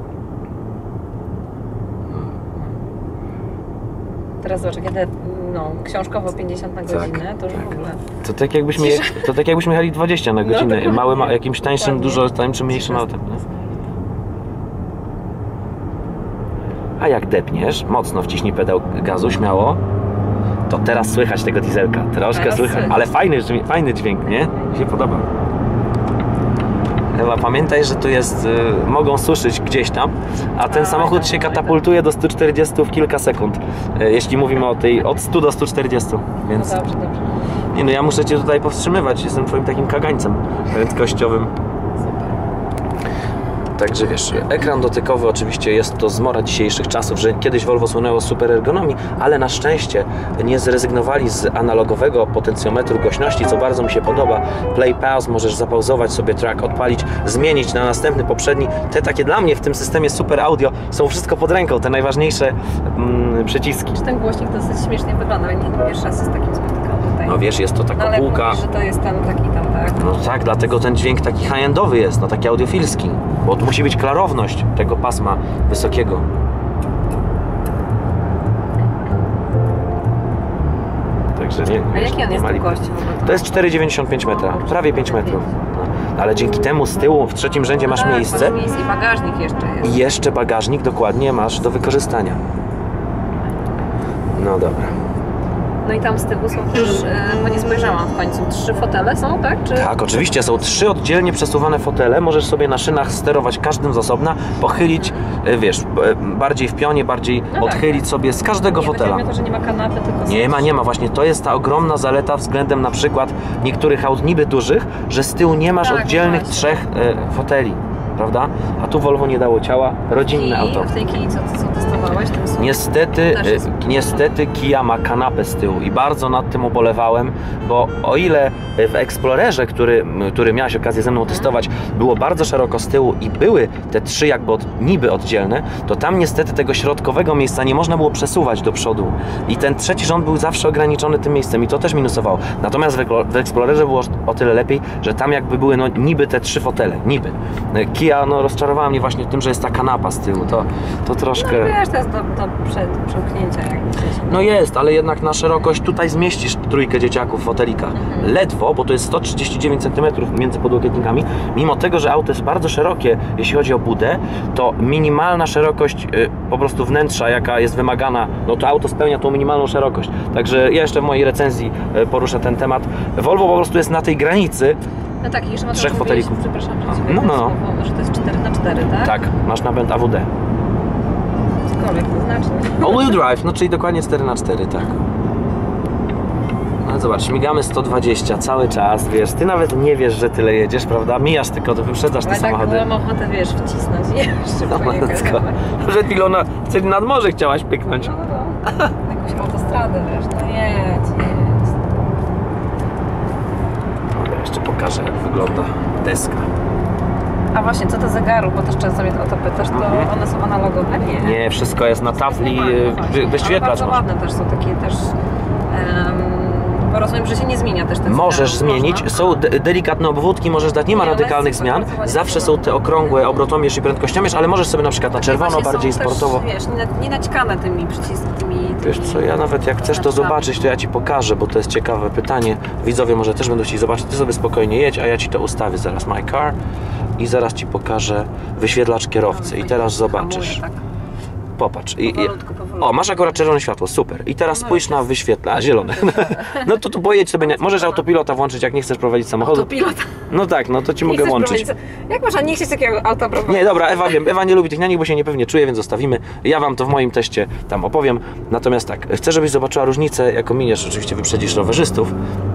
Teraz zobacz, jak jadę książkowo 50 na godzinę, to już w ogóle... To tak jakbyśmy jechali 20 na godzinę, małym, jakimś tańszym, dużo tańszym, mniejszym autem. Nie? A jak depniesz, mocno wciśnij pedał gazu, śmiało, to teraz słychać tego dieselka, troszkę słychać, ale fajny dźwięk, nie? Mi się podoba. Ewa, pamiętaj, że tu jest, mogą słyszeć gdzieś tam, a ten samochód się katapultuje do 140 w kilka sekund, jeśli mówimy o tej od 100 do 140, więc... No dobrze. Nie no, ja muszę Cię tutaj powstrzymywać, jestem Twoim takim kagańcem prędkościowym. Także wiesz, ekran dotykowy oczywiście jest to zmora dzisiejszych czasów, że kiedyś Volvo słynęło z super ergonomii, ale na szczęście nie zrezygnowali z analogowego potencjometru głośności, co bardzo mi się podoba. Play, pause, możesz zapauzować sobie track, odpalić, zmienić na następny, poprzedni. Te takie dla mnie w tym systemie super audio są wszystko pod ręką, te najważniejsze przyciski. Ten głośnik dosyć śmiesznie wygląda, nie pierwszy raz z takim spotykał tutaj. No wiesz, jest to taka półka. Ale mówisz, że to jest ten taki tam, tak? No tak, dlatego ten dźwięk taki high-endowy jest, no taki audiofilski. Bo tu musi być klarowność tego pasma wysokiego. Także nie. A jaki on jest długości w ogóle? To jest 4,95 metra, prawie 5 metrów. ale dzięki temu z tyłu w trzecim rzędzie masz miejsce. I bagażnik jeszcze jest. I jeszcze bagażnik dokładnie masz do wykorzystania. No dobra. No i tam z tyłu są też, bo nie spojrzałam w końcu, 3 fotele są, tak? Czy... Tak, oczywiście są 3 oddzielnie przesuwane fotele. Możesz sobie na szynach sterować każdym z osobna, pochylić, wiesz, bardziej w pionie, bardziej odchylić sobie z każdego fotela. Nie to, że nie ma kanapy, tylko... Nie ma. Właśnie to jest ta ogromna zaleta względem na przykład niektórych aut niby dużych, że z tyłu nie masz oddzielnych 3 foteli. Prawda? A tu Volvo nie dało ciała, rodzinne auto. W tej Kii co testowałeś? Niestety Kia ma kanapę z tyłu i bardzo nad tym ubolewałem, bo o ile w Explorerze, który miałaś okazję ze mną testować, było bardzo szeroko z tyłu i były te 3 jakby niby oddzielne, to tam niestety tego środkowego miejsca nie można było przesuwać do przodu i ten trzeci rząd był zawsze ograniczony tym miejscem i to też minusowało. Natomiast w Explorerze było o tyle lepiej, że tam jakby były niby te 3 fotele, niby. Kia rozczarowała mnie właśnie tym, że jest ta kanapa z tyłu, to troszkę... No wiesz, to jest do przełknięcia jakby. No jest, ale jednak na szerokość tutaj zmieścisz 3 dzieciaków w fotelikach. Ledwo, bo to jest 139 cm między podłokietnikami, mimo tego, że auto jest bardzo szerokie, jeśli chodzi o budę, to minimalna szerokość po prostu wnętrza, jaka jest wymagana, no to auto spełnia tą minimalną szerokość. Także ja jeszcze w mojej recenzji poruszę ten temat. Volvo po prostu jest na tej granicy. No tak, i jeszcze 3 fotelików. Przepraszam, że to jest 4x4, tak? Tak, masz napęd AWD. Cokolwiek to znaczy. All-wheel drive, no czyli dokładnie 4x4, tak. No zobacz, śmigamy 120 cały czas, wiesz, ty nawet nie wiesz, że tyle jedziesz, prawda? Mijasz tylko, to wyprzedzasz te samochody. Ale tak mam ochotę, wiesz, wcisnąć i jeszcze pojechać. Przed chwilą nad morze chciałaś pyknąć. Jakąś autostradę, wiesz, no jedź. Jeszcze pokażę, jak wygląda deska. A właśnie, co to zegarów, bo też często mnie o to pytasz, to one są analogowe? Nie, wszystko jest na tafli, wyświetlacz. Bardzo ładne też są takie też, bo rozumiem, że się nie zmienia też ten Możesz zmienić, są delikatne obwódki, możesz dać, nie ma radykalnych zmian, zawsze są te okrągłe obrotomierz i prędkościomierz, ale możesz sobie na przykład na czerwono, bardziej sportowo. Też, wiesz, nie naćkane tymi przyciskami. Wiesz co, ja nawet jak chcesz to zobaczyć, to ja Ci pokażę, bo to jest ciekawe pytanie. Widzowie może też będą chcieli zobaczyć, Ty sobie spokojnie jedź, a ja Ci to ustawię zaraz, my car, i zaraz Ci pokażę wyświetlacz kierowcy i teraz zobaczysz. Popatrz. Powolutku. O, masz akurat czerwone światło, super. I teraz spójrz na wyświetlacz, zielone. No to tu pojedź sobie, możesz autopilota włączyć, jak nie chcesz prowadzić samochodu. Autopilota? No tak, no to Ci mogę włączyć. Jak można nie chcieć takiego auta prowadzić? Nie, dobra, Ewa nie lubi tych nianik, bo się niepewnie czuje, więc zostawimy. Ja Wam to w moim teście tam opowiem. Natomiast tak, chcę, żebyś zobaczyła różnicę, jako miniesz, oczywiście wyprzedzisz rowerzystów.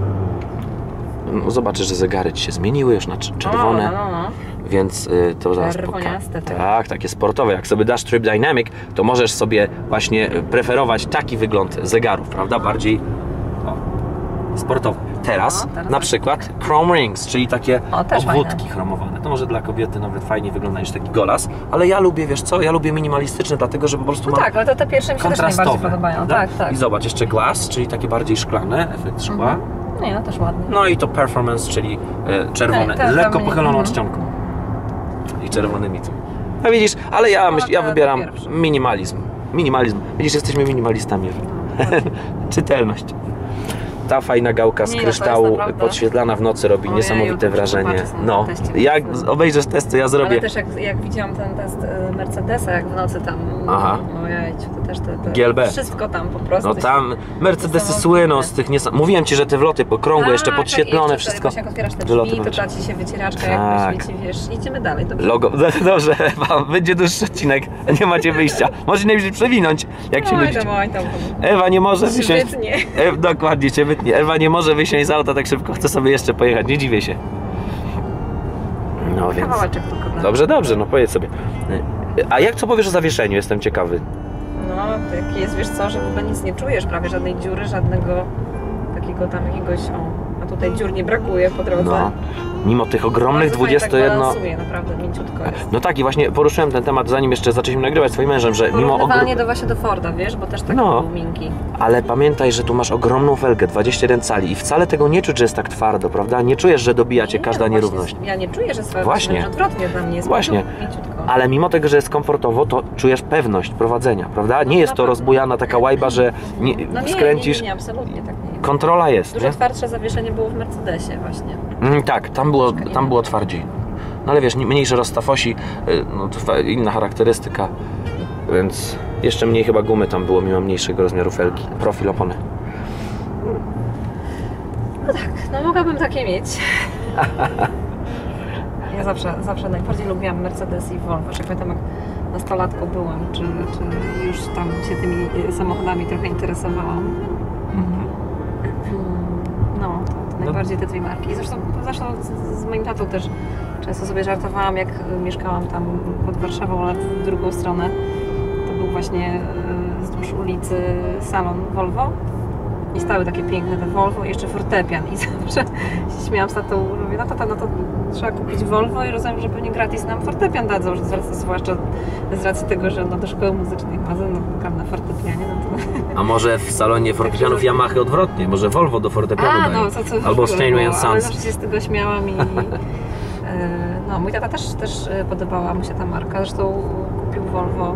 No, zobaczysz, że zegary Ci się zmieniły już na czerwone. Więc to zaraz pokażę. Tak, takie sportowe. Jak sobie dasz Trip Dynamic, to możesz sobie właśnie preferować taki wygląd zegarów, prawda? Bardziej sportowy. Teraz na przykład Chrome Rings, czyli takie obwódki chromowane. To może dla kobiety nawet fajnie wygląda niż taki golas, ale ja lubię, wiesz co, ja lubię minimalistyczne, dlatego że po prostu mam tak, ale to te pierwsze mi się też najbardziej podobają. Tak. I zobacz, jeszcze glass, czyli takie bardziej szklane, efekt szkła. Nie, no też ładnie. No i to performance, czyli czerwone, lekko pochyloną czcionką. I czerwonymi tu. No widzisz, ale ja wybieram minimalizm. Widzisz, jesteśmy minimalistami. Czytelność. Ta fajna gałka z kryształu podświetlana w nocy robi niesamowite wrażenie. No, jak obejrzysz testy, ja zrobię. Ale też jak widziałam ten test Mercedesa, jak w nocy tam, ojej, to też GLB. Wszystko tam po prostu. No tam Mercedesy słyną z tych mówiłem Ci, że te wloty pokrągłe, jeszcze podświetlone, wszystko. Jak otwierasz te drzwi, to da Ci się wycieraczka, jak świeci, wiesz, idziemy dalej. Dobrze. Logo, dobrze, będzie dłuższy odcinek, nie macie wyjścia. Może najwyżej przewinąć, jak się ludzie. Ewa nie może wysiąść. Dokładnie, Cię wytnie. Ewa nie może wysiąść z auta tak szybko, chce sobie jeszcze pojechać, nie dziwię się. No więc... Dobrze, no pojedź sobie. A co powiesz o zawieszeniu? Jestem ciekawy. No, taki jest, wiesz co, że chyba nic nie czujesz, prawie żadnej dziury, żadnego takiego tam jakiegoś, a tutaj dziur nie brakuje po drodze. No, mimo tych ogromnych 21... balansuje, naprawdę mięciutko jest. No tak, i właśnie poruszyłem ten temat, zanim jeszcze zaczęliśmy nagrywać z Twoim mężem, że mimo... Właśnie do Forda, wiesz, bo też tak miękki. Ale pamiętaj, że tu masz ogromną felgę, 21 cali i wcale tego nie czuć, że jest tak twardo, prawda? Nie czujesz, że dobija Cię każda nierówność. Ja nie czuję, że jest twardo, właśnie. Odwrotnie dla mnie jest mięciutko. Ale mimo tego, że jest komfortowo, to czujesz pewność prowadzenia, prawda? Nie jest to rozbujana taka łajba, że skręcisz. Nie, absolutnie tak nie jest. kontrola jest, Dużo nie? twardsze zawieszenie było w Mercedesie właśnie. Tak, tam było twardziej. No ale wiesz, mniejszy rozstaw osi, no to inna charakterystyka, więc jeszcze mniej chyba gumy tam było, mimo mniejszego rozmiaru felgi, profil opony. No tak, no mogłabym takie mieć. Ja zawsze najbardziej lubiłam Mercedes i Volvo. Jak pamiętam, jak nastolatką byłam, czy już tam się tymi samochodami trochę interesowałam. No, to najbardziej te dwie marki. Zresztą z moim tatą też często sobie żartowałam, jak mieszkałam tam pod Warszawą, ale w drugą stronę. To był właśnie wzdłuż ulicy salon Volvo. I stały takie piękne te Volvo i jeszcze fortepian. I zawsze się śmiałam z tatą, mówię, no to trzeba kupić Volvo i rozumiem, że pewnie gratis nam fortepian dadzą, że zwłaszcza z racji tego, że do szkoły muzycznej chodzę, gram na fortepianie, no to... A może w salonie fortepianów Yamaha odwrotnie, może Volvo do fortepianu dają. No, to albo Steinway & ale Sons. zawsze się z tego śmiałam i... No, mój tata też podobała mu się ta marka, zresztą kupił Volvo.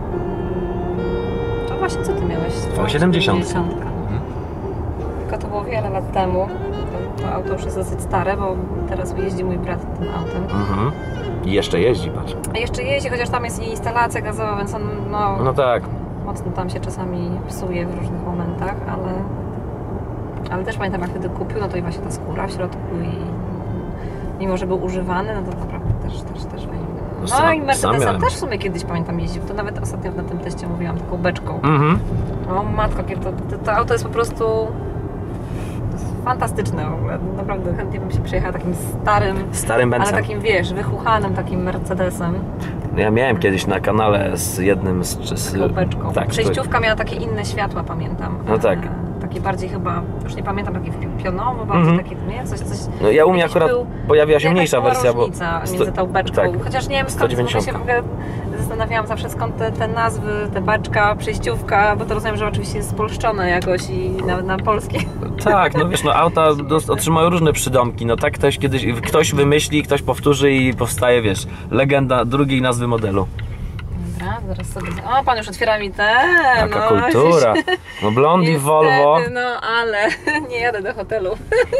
To właśnie, co ty miałeś? V70. Tylko to było wiele lat temu. To auto już jest dosyć stare, bo teraz jeździ mój brat tym autem. I jeszcze jeździ, patrz. A jeszcze jeździ, chociaż tam jest i instalacja gazowa, więc on no tak. mocno tam się czasami psuje w różnych momentach, ale też pamiętam, jak wtedy kupił, no to i właśnie ta skóra w środku i mimo, że był używany, no to naprawdę też fajnie. No i Mercedesem też w sumie kiedyś pamiętam jeździł, to nawet ostatnio na tym teście mówiłam, taką beczką. No matko, to auto jest po prostu fantastyczne w ogóle, naprawdę chętnie bym się przejechała takim starym Benzem. ale takim, wiesz, wychuchanym takim Mercedesem. Ja miałem kiedyś na kanale z jednym z taką beczką. Tak, przejściówka miała takie inne światła, pamiętam. No tak. Takie bardziej chyba, już nie pamiętam, takie pionowo, bardziej takie, nie? Coś. No ja u mnie akurat pojawiła się mniejsza wersja, bo... między tą beczką. Tak, chociaż nie wiem skąd, 190. się w ogóle zastanawiałam zawsze skąd te nazwy, te beczka, przejściówka, bo to rozumiem, że oczywiście jest spolszczone jakoś i na polskie. Tak, no wiesz, no auta otrzymają różne przydomki, no tak ktoś wymyśli, ktoś powtórzy i powstaje, wiesz, legenda drugiej nazwy modelu. Dobra, zaraz sobie... O, pan już otwiera mi Jaka kultura. No Blondi, niestety, Volvo. no ale nie jadę do hotelu.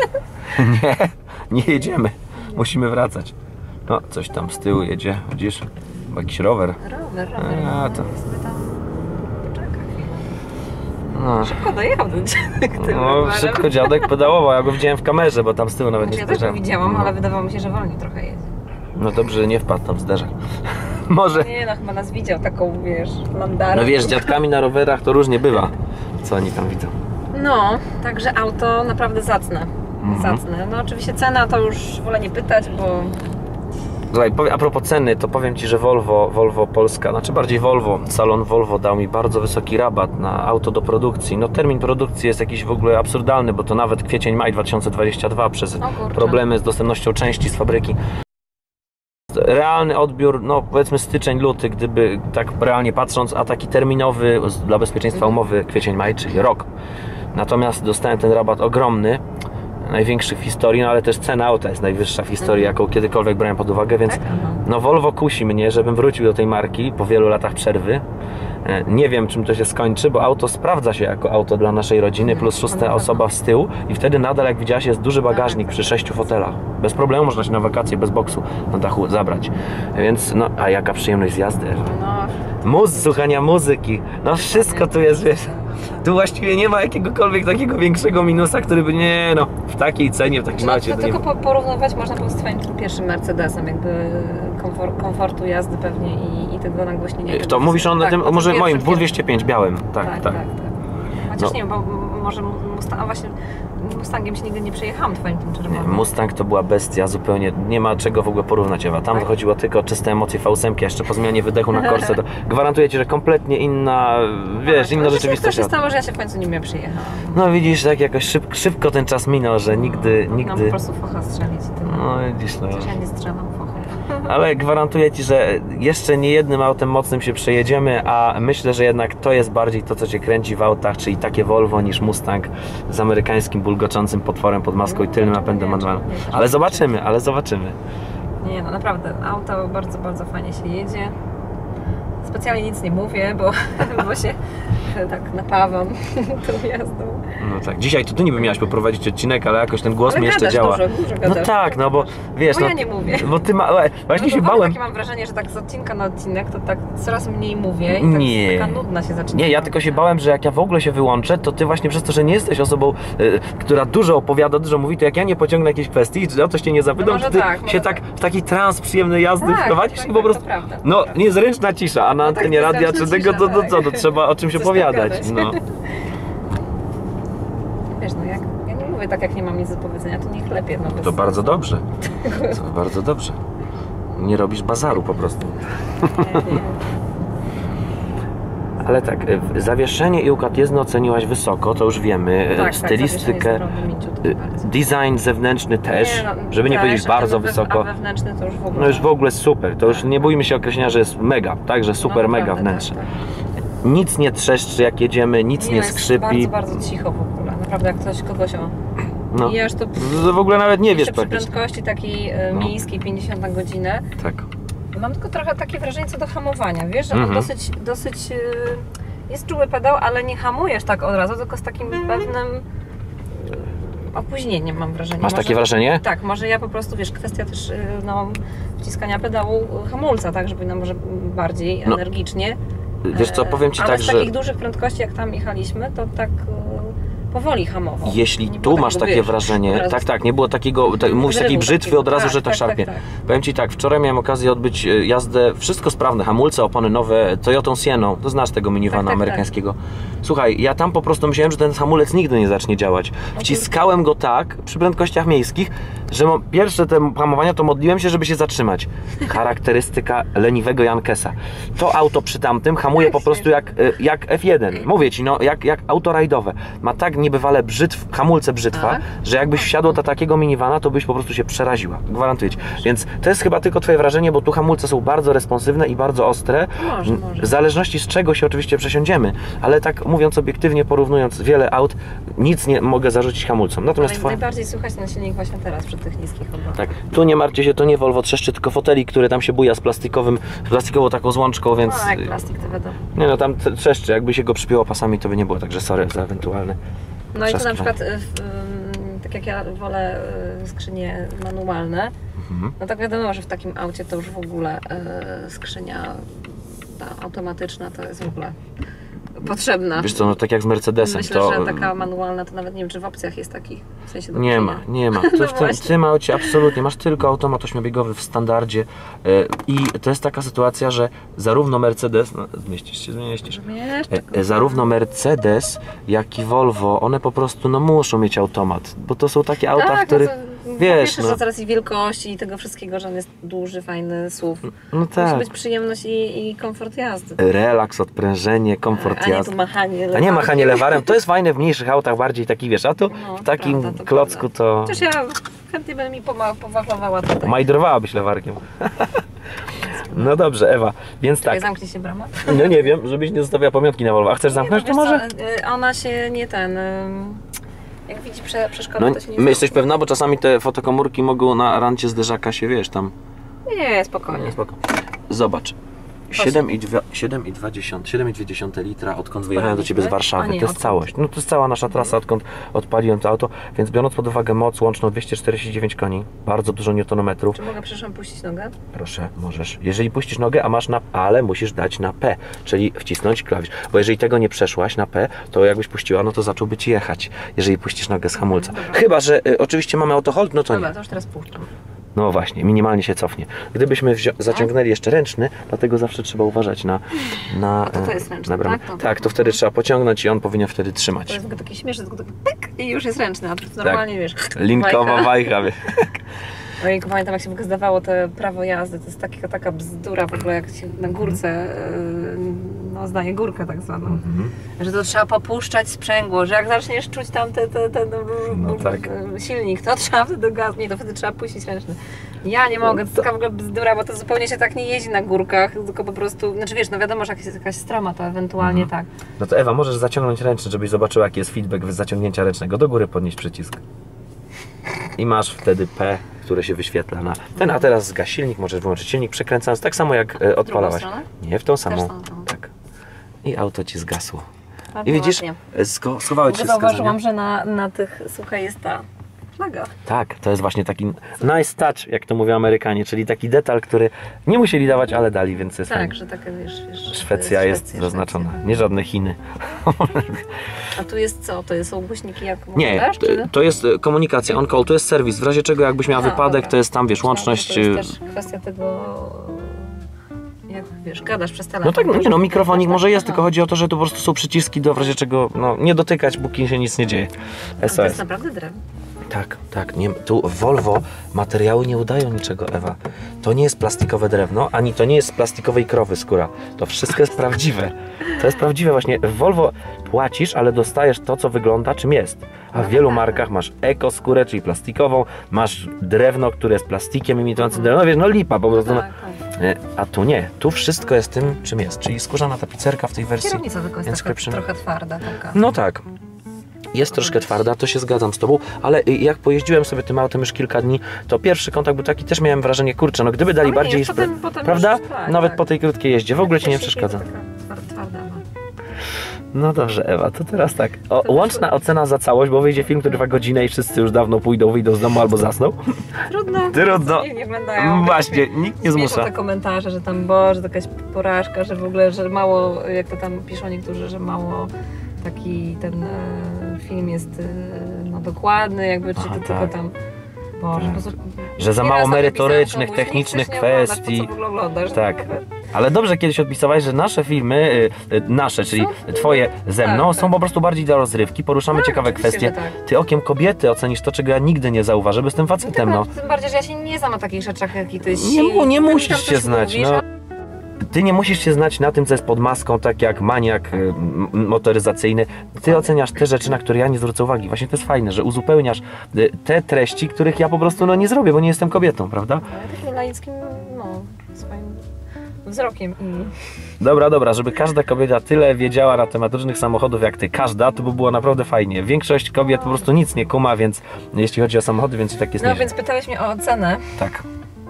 Nie jedziemy. Musimy wracać. No, coś tam z tyłu jedzie, widzisz? Jakiś rower. Rower. A, to... Sobie tam poczeka chwilę. No. Szybko dojechał ten dziadek tym rowerem. Szybko dziadek pedałował, ja go widziałem w kamerze, bo tam z tyłu nawet nie Ja też go spojrzałem. widziałam, ale wydawało mi się, że wolniej trochę jedzie. No dobrze, nie wpadł tam w zderzak. Może... Nie no, chyba nas widział taką, wiesz, landarę. No wiesz, z dziadkami na rowerach to różnie bywa. Co oni tam widzą? No, także auto naprawdę zacne. Zacne. No oczywiście cena to już wolę nie pytać, bo... Słuchaj, a propos ceny, to powiem Ci, że Volvo Polska, znaczy bardziej Volvo, salon Volvo dał mi bardzo wysoki rabat na auto do produkcji. No termin produkcji jest jakiś w ogóle absurdalny, bo to nawet kwiecień-maj 2022 przez problemy z dostępnością części z fabryki. Realny odbiór, no powiedzmy styczeń, luty, gdyby tak realnie patrząc, a taki terminowy dla bezpieczeństwa umowy kwiecień-maj, czyli rok. Natomiast dostałem ten rabat ogromny, największy w historii, no ale też cena auta jest najwyższa w historii, jaką kiedykolwiek brałem pod uwagę, więc no Volvo kusi mnie, żebym wrócił do tej marki po wielu latach przerwy. Nie wiem, czym to się skończy, bo auto sprawdza się jako auto dla naszej rodziny, plus szósta osoba z tyłu i wtedy nadal, jak widziałaś, jest duży bagażnik przy 6 fotelach. Bez problemu można się na wakacje bez boksu na dachu zabrać. Więc no, a jaka przyjemność z jazdy. Słuchania muzyki, no wszystko tu jest, wiesz. Tu właściwie nie ma jakiegokolwiek takiego większego minusa, który by nie, no, w takiej cenie, w takim aucie. To tylko porównywać można było z Twoim pierwszym Mercedesem, jakby komfortu jazdy pewnie i tego nagłośnienia. To mówisz o tym, może moim 205 białym, tak. Chociaż nie wiem, bo może Mustangiem się nigdy nie przejechałam Twoim tym czerwonym. Mustang to była bestia, zupełnie nie ma czego w ogóle porównać, Ewa. Tam wychodziło tylko czyste emocje V8, jeszcze po zmianie wydechu na Corsa, to gwarantuję Ci, że kompletnie inna, wiesz, inna rzeczywistość. To się stało, że ja się w końcu nim nie przyjechałam. No widzisz, tak jakoś szybko ten czas minął, że nigdy... No po prostu focha strzelić i tyle. No widzisz, no. Przecież ja nie strzelam fochą. Ale gwarantuję Ci, że jeszcze nie jednym autem mocnym się przejedziemy, a myślę, że jednak to jest bardziej to, co Cię kręci w autach, czyli takie Volvo niż Mustang z amerykańskim bulgoczącym potworem pod maską i tylnym napędem manualnym. Ale zobaczymy. Nie no, naprawdę, auto bardzo, bardzo fajnie się jedzie. Specjalnie nic nie mówię, bo się tak napawam tą jazdą. No tak, dzisiaj to ty niby miałaś poprowadzić odcinek, ale jakoś ten głos Ale mi jeszcze gadasz działa. dużo No tak, no bo wiesz, Bo no, ja nie mówię. bo ty właśnie No się bo bałem. takie mam wrażenie, że tak z odcinka na odcinek to tak coraz mniej mówię i tak Nie. taka nudna się zaczyna. Nie, ja tylko się bałem, że jak ja w ogóle się wyłączę, to ty właśnie przez to, że nie jesteś osobą, która dużo opowiada, dużo mówi, to jak ja nie pociągnę jakiejś kwestii, czy o coś cię nie zapytam, może to ty tak, się może tak w taki trans przyjemnej jazdy Tak, wprowadzisz tak, i po prostu, to prawda, to no prawda. niezręczna cisza, a na No tak, antenie radia niezręczna czy tego, cisza, to tak. co, to trzeba o czymś Coś opowiadać. tam No. Wiesz, no jak ja nie mówię tak, jak nie mam nic do powiedzenia, to niech lepiej. No, bez To bardzo sensu. dobrze, to bardzo dobrze. Nie robisz bazaru po prostu. Nie. Ale tak, zawieszenie i układ jezdny oceniłaś wysoko, to już wiemy. Tak, Stylistykę, tak, mięciutki bardzo. design zewnętrzny też, Nie, no, żeby nie też, powiedzieć bardzo a wysoko. A wewnętrzny to już w ogóle. No już w ogóle super, to już nie bójmy się określenia, że jest mega, tak, że super No, mega naprawdę, wnętrze. tak. Nic nie trzeszczy jak jedziemy, nic nie jest skrzypi. bardzo, bardzo cicho w ogóle. Naprawdę, jak ktoś kogoś No. I ja już to To w ogóle nawet nie wiesz jeszcze przy praktycznie. prędkości takiej No. miejskiej 50 na godzinę. Tak. Mam tylko trochę takie wrażenie co do hamowania. Wiesz, że on Mhm. dosyć jest czuły pedał, ale nie hamujesz tak od razu, tylko z takim pewnym opóźnieniem, mam wrażenie. Masz takie wrażenie? Tak, może ja po prostu, wiesz, kwestia też no, wciskania pedału hamulca, tak, żeby nam może bardziej No. energicznie. Wiesz co, powiem Ci ale tak, z że takich dużych prędkości, jak tam jechaliśmy, to tak powoli hamował. jeśli Nie tu było masz takiego, takie wiesz, wrażenie, od razu tak, nie było takiego, mówisz takiej zrywu brzytwy takiego. od razu, Tak, że to tak, szarpie. tak. Powiem Ci tak, wczoraj miałem okazję odbyć jazdę, wszystko sprawne, hamulce, opony nowe, Toyotą Sieną, to znasz tego minivana Tak. amerykańskiego. Słuchaj, ja tam po prostu myślałem, że ten hamulec nigdy nie zacznie działać. Wciskałem go tak, przy prędkościach miejskich, że pierwsze te hamowania to modliłem się, żeby się zatrzymać. Charakterystyka leniwego Jankesa. To auto przy tamtym hamuje po prostu jak F1. Mówię Ci, no jak auto rajdowe. Ma tak niebywale hamulce brzytwa, Tak? że jakbyś wsiadło do takiego minivana, to byś po prostu się przeraziła. Gwarantuję Ci. Więc to jest chyba tylko Twoje wrażenie, bo tu hamulce są bardzo responsywne i bardzo ostre. Może. W zależności z czego się oczywiście przesiądziemy, ale tak mówiąc obiektywnie, porównując wiele aut, nic nie mogę zarzucić hamulcom. Natomiast Ale najbardziej słychać ten silnik właśnie teraz przy tych niskich obrotach. tak, tu nie martwcie się, to nie Volvo trzeszczy, tylko fotelik, który tam się buja z plastikową taką złączką, więc... No jak plastik to wiadomo. Nie no, tam trzeszczy, jakby się go przypięło pasami, to by nie było, także sorry za ewentualne No i to na trzaskanie. przykład, tak jak ja wolę skrzynie manualne, no tak wiadomo, że w takim aucie to już w ogóle skrzynia ta automatyczna to jest w ogóle potrzebna. Wiesz co, no tak jak z Mercedesem, Myślę, to... że taka manualna to nawet nie wiem, czy w opcjach jest taki, w sensie do Nie ma, kupienia. nie ma. No W tym aucie absolutnie masz tylko automat 8-biegowy w standardzie i to jest taka sytuacja, że zarówno Mercedes, no, zmieścisz się, zarówno Mercedes, jak i Volvo, one po prostu no muszą mieć automat, bo to są takie auta, w których wiesz, że z racji wielkości i tego wszystkiego, że on jest duży, fajny SUV. no Musi tak, być przyjemność i komfort jazdy. relaks, odprężenie, komfort A nie jazdy. tu machanie A nie lewarkiem. machanie lewarem, to jest fajne w mniejszych autach, bardziej taki wiesz, a tu No, w takim prawda, to klocku prawda. to Chociaż ja chętnie bym mi powachlowała tutaj. majdrowałabyś lewarkiem. No dobrze, Ewa, więc Czekaj, tak, zamknie się brama? no nie wiem, żebyś nie zostawiała pamiątki na Volvo. A chcesz zamknąć to Wiesz może? co, ona się nie jak widzi przeszkodę, No, to się nie jesteś pewna, bo czasami te fotokomórki mogą na rancie zderzaka się, wiesz, tam... Nie, spokojnie. Spoko. Zobacz. 7,2 litra, odkąd wyjechałem do Ciebie z A Warszawy. nie, To jest odkąd? całość. No to jest cała nasza trasa, odkąd odpaliłem to auto. Więc biorąc pod uwagę moc łączną 249 koni, bardzo dużo newtonometrów. Czy mogę przepraszam puścić nogę? Proszę, możesz. Jeżeli puścisz nogę, a masz ale musisz dać na P, czyli wcisnąć klawisz. Bo jeżeli tego nie przeszłaś na P, to jakbyś puściła, no to zacząłby Ci jechać, jeżeli puścisz nogę z hamulca. Dobra. Chyba że oczywiście mamy auto hold, no to Dobra, nie. to już teraz puszczam. No właśnie, minimalnie się cofnie. Gdybyśmy zaciągnęli jeszcze ręczny, dlatego zawsze trzeba uważać na to jest ręczny, na bramę. tak? Tak, to wtedy trzeba pociągnąć i on powinien wtedy To trzymać. jest tylko taki śmieszny, tylko taki pyk i już jest ręczny, a to normalnie wiesz. Linkowa wajcha. Ojejku, pamiętam jak się w ogóle zdawało te prawo jazdy, to jest taka bzdura w ogóle, jak się na górce, no zdaje górkę tak zwaną, że to trzeba popuszczać sprzęgło, że jak zaczniesz czuć tam No tak. silnik, to trzeba wtedy gaz, nie, to wtedy trzeba puścić ręczny. Ja nie mogę, to jest taka w ogóle bzdura, bo to zupełnie się tak nie jeździ na górkach, tylko po prostu, znaczy wiesz, no wiadomo, że jak jest jakaś stroma, to ewentualnie tak. No to Ewa, możesz zaciągnąć ręczny, żebyś zobaczyła jaki jest feedback z zaciągnięcia ręcznego. Do góry podnieść przycisk. I masz wtedy P, które się wyświetla na ten, a teraz zgaś silnik, możesz wyłączyć silnik przekręcając, tak samo jak odpalałaś. stronę? Nie, w tą samą. Też tą. Tak. I auto Ci zgasło. Bardzo I widzisz, ładnie. schowały ci się Zauważyłam, że na tych, słuchaj, jest ta flaga. Tak, to jest właśnie taki nice touch, jak to mówią Amerykanie, czyli taki detal, który nie musieli dawać, ale dali, więc jest Tak, fajnie. że takie, wiesz, Szwecja jest zaznaczona, nie żadne Chiny. A tu jest co? To są głośniki jak Nie, montaż, czy? to jest komunikacja on call, to jest serwis, w razie czego jakbyś miała wypadek, dobra. to jest tam, wiesz, łączność... To jest też kwestia tego, jak wiesz, gadasz przez telefon. No tak, no nie no, mikrofonik może jest, Aha. tylko chodzi o to, że tu po prostu są przyciski do w razie czego, no nie dotykać, póki się nic nie dzieje. To jest SOS. naprawdę drewno. Tak, tak, nie, tu Volvo materiały nie udają niczego, Ewa. To nie jest plastikowe drewno, ani to nie jest z plastikowej krowy skóra. To wszystko jest prawdziwe. To jest prawdziwe właśnie. W Volvo płacisz, ale dostajesz to, co wygląda, czym jest. A w wielu markach masz eko skórę, czyli plastikową, masz drewno, które jest plastikiem imitującym drewno, no wiesz, no lipa po prostu. No. Tak, tak. A tu nie, tu wszystko jest tym, czym jest, czyli skórzana tapicerka w tej wersji. Kierownica tylko jest Inscription. trochę twarda taka. No tak. Jest troszkę twarda, to się zgadzam z Tobą, ale jak pojeździłem sobie tym autem już kilka dni, to pierwszy kontakt był taki, też miałem wrażenie, kurczę, no gdyby dali Ale nie, bardziej, potem prawda? już, tak, Nawet tak. po tej krótkiej jeździe, w ogóle Ci nie przeszkadza. Taka twarda, no. No dobrze, Ewa, to teraz tak, łączna ocena za całość, bo wyjdzie film, który trwa godzinę i wszyscy już dawno wyjdą z domu albo zasną. Trudno. Trudno. Niech nie oglądają. Właśnie, nikt nie Śmieszą zmusza. te komentarze, że tam Boże, to jakaś porażka, że w ogóle, że mało, jak to tam piszą niektórzy, że mało taki ten film jest no, dokładny, jakby, czy Aha, to tak. tylko tam Boże, Tak. po prostu Że za nieraz mało napisałam merytorycznych, komuś, technicznych nic też nie oglądasz, kwestii. po co w ogóle oglądasz? Tak. Ale dobrze kiedyś odpisałeś, że nasze filmy, nasze, czyli Twoje ze mną, tak. są po prostu bardziej dla rozrywki, poruszamy ciekawe oczywiście, kwestie. że tak. Ty okiem kobiety ocenisz to, czego ja nigdy nie zauważę, bo jestem facetem, no. Tym bardziej, że ja się nie znam na takich rzeczach, jaki ty Nie tam musisz coś się znać, mówisz, no. Ty nie musisz się znać na tym, co jest pod maską, tak jak maniak motoryzacyjny. Ty oceniasz te rzeczy, na które ja nie zwrócę uwagi. Właśnie to jest fajne, że uzupełniasz te treści, których ja po prostu no, nie zrobię, bo nie jestem kobietą, prawda? Ale takim laickim, no, swoim wzrokiem i... Dobra, żeby każda kobieta tyle wiedziała na temat różnych samochodów jak ty, każda, to by było naprawdę fajnie. Większość kobiet po prostu nic nie kuma, więc jeśli chodzi o samochody, więc i tak jest No nieźle. więc pytałeś mnie o ocenę. Tak.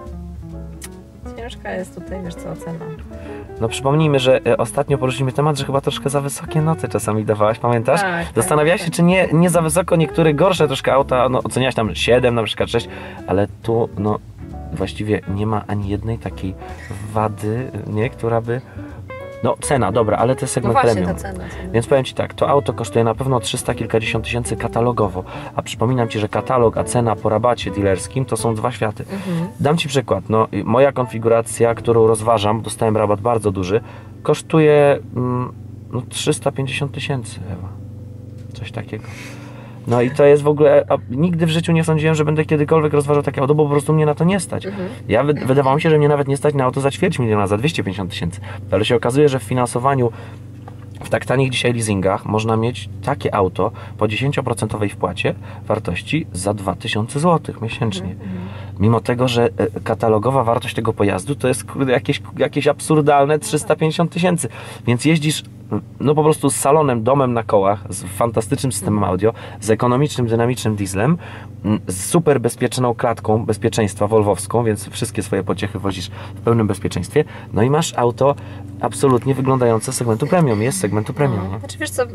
Ciężka jest tutaj, wiesz co, ocena. No przypomnijmy, że ostatnio poruszyliśmy temat, że chyba troszkę za wysokie noty czasami dawałaś, pamiętasz? Tak, Zastanawiałaś się, czy nie za wysoko niektóre gorsze troszkę auta, no oceniałaś tam 7, na przykład 6, ale tu no właściwie nie ma ani jednej takiej wady, nie, która by... No cena, dobra, ale to jest No segment właśnie, premium. ta cena. Więc powiem Ci tak, to auto kosztuje na pewno 300 kilkadziesiąt tysięcy katalogowo, a przypominam Ci, że katalog, a cena po rabacie dealerskim to są dwa światy. Dam Ci przykład, no moja konfiguracja, którą rozważam, dostałem rabat bardzo duży, kosztuje no, 350 tysięcy, Ewa. Coś takiego. No i to jest w ogóle, nigdy w życiu nie sądziłem, że będę kiedykolwiek rozważał takie auto, bo po prostu mnie na to nie stać. Wydawało mi się, że mnie nawet nie stać na auto za 250 000, za 250 tysięcy. Ale się okazuje, że w finansowaniu w tak tanich dzisiaj leasingach można mieć takie auto po 10% wpłacie wartości za 2000 zł miesięcznie. Mimo tego, że katalogowa wartość tego pojazdu to jest jakieś absurdalne 350 tysięcy. Więc jeździsz no po prostu z salonem, domem na kołach, z fantastycznym systemem audio, z ekonomicznym, dynamicznym dieslem, z super bezpieczną klatką bezpieczeństwa volvowską, więc wszystkie swoje pociechy wozisz w pełnym bezpieczeństwie. No i masz auto absolutnie wyglądające z segmentu premium. Jest z segmentu premium. Nie? Znaczy wiesz co,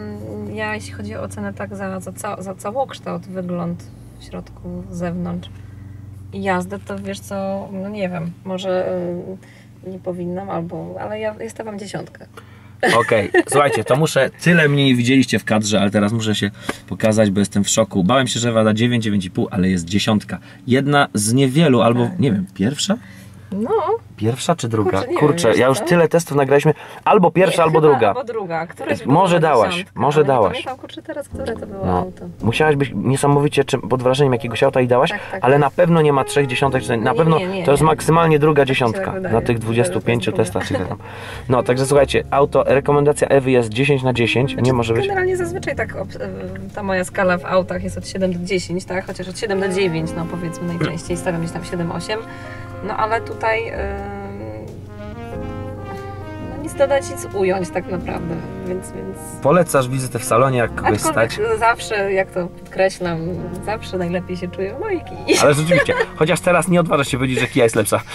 ja jeśli chodzi o ocenę tak za całokształt, wygląd w środku, z zewnątrz i jazdę, to wiesz co, no nie wiem, może nie powinnam ale ja stawiam 10. Okej, słuchajcie, to muszę, tyle mnie nie widzieliście w kadrze, ale teraz muszę się pokazać, bo jestem w szoku. Bałem się, że wada 9, 9,5, ale jest 10. Jedna z niewielu, albo nie wiem, pierwsza? No. Pierwsza czy druga? Kurczę, nie Kurczę, wiem, ja już co? tyle testów nagraliśmy, albo pierwsza, albo druga. Albo druga. Któreś Może była dałaś, 10, może ale dałaś. Nie pamiętam, kurczę, teraz, które to było No. auto. Musiałaś być niesamowicie pod wrażeniem jakiegoś auta i dałaś, Tak. ale na pewno nie ma 3 dziesiątek, na Nie, pewno nie, to jest nie. maksymalnie druga Tak się dziesiątka tak wydaje, na tych że 25 to jest testach. Czy tam. No, także słuchajcie, auto, rekomendacja Ewy jest 10 na 10, nie może być. Generalnie zazwyczaj tak ta moja skala w autach jest od 7 do 10, tak? Chociaż od 7 do 9, no powiedzmy najczęściej stawiam gdzieś tam 7-8. No ale tutaj no, nic dodać, nic ująć tak naprawdę, więc... Polecasz wizytę w salonie, jak kogoś Aczkolwiek stać. zawsze, jak to podkreślam, zawsze najlepiej się czuję w mojej Kii. Ale rzeczywiście, chociaż teraz nie odważasz się powiedzieć, że Kia jest lepsza.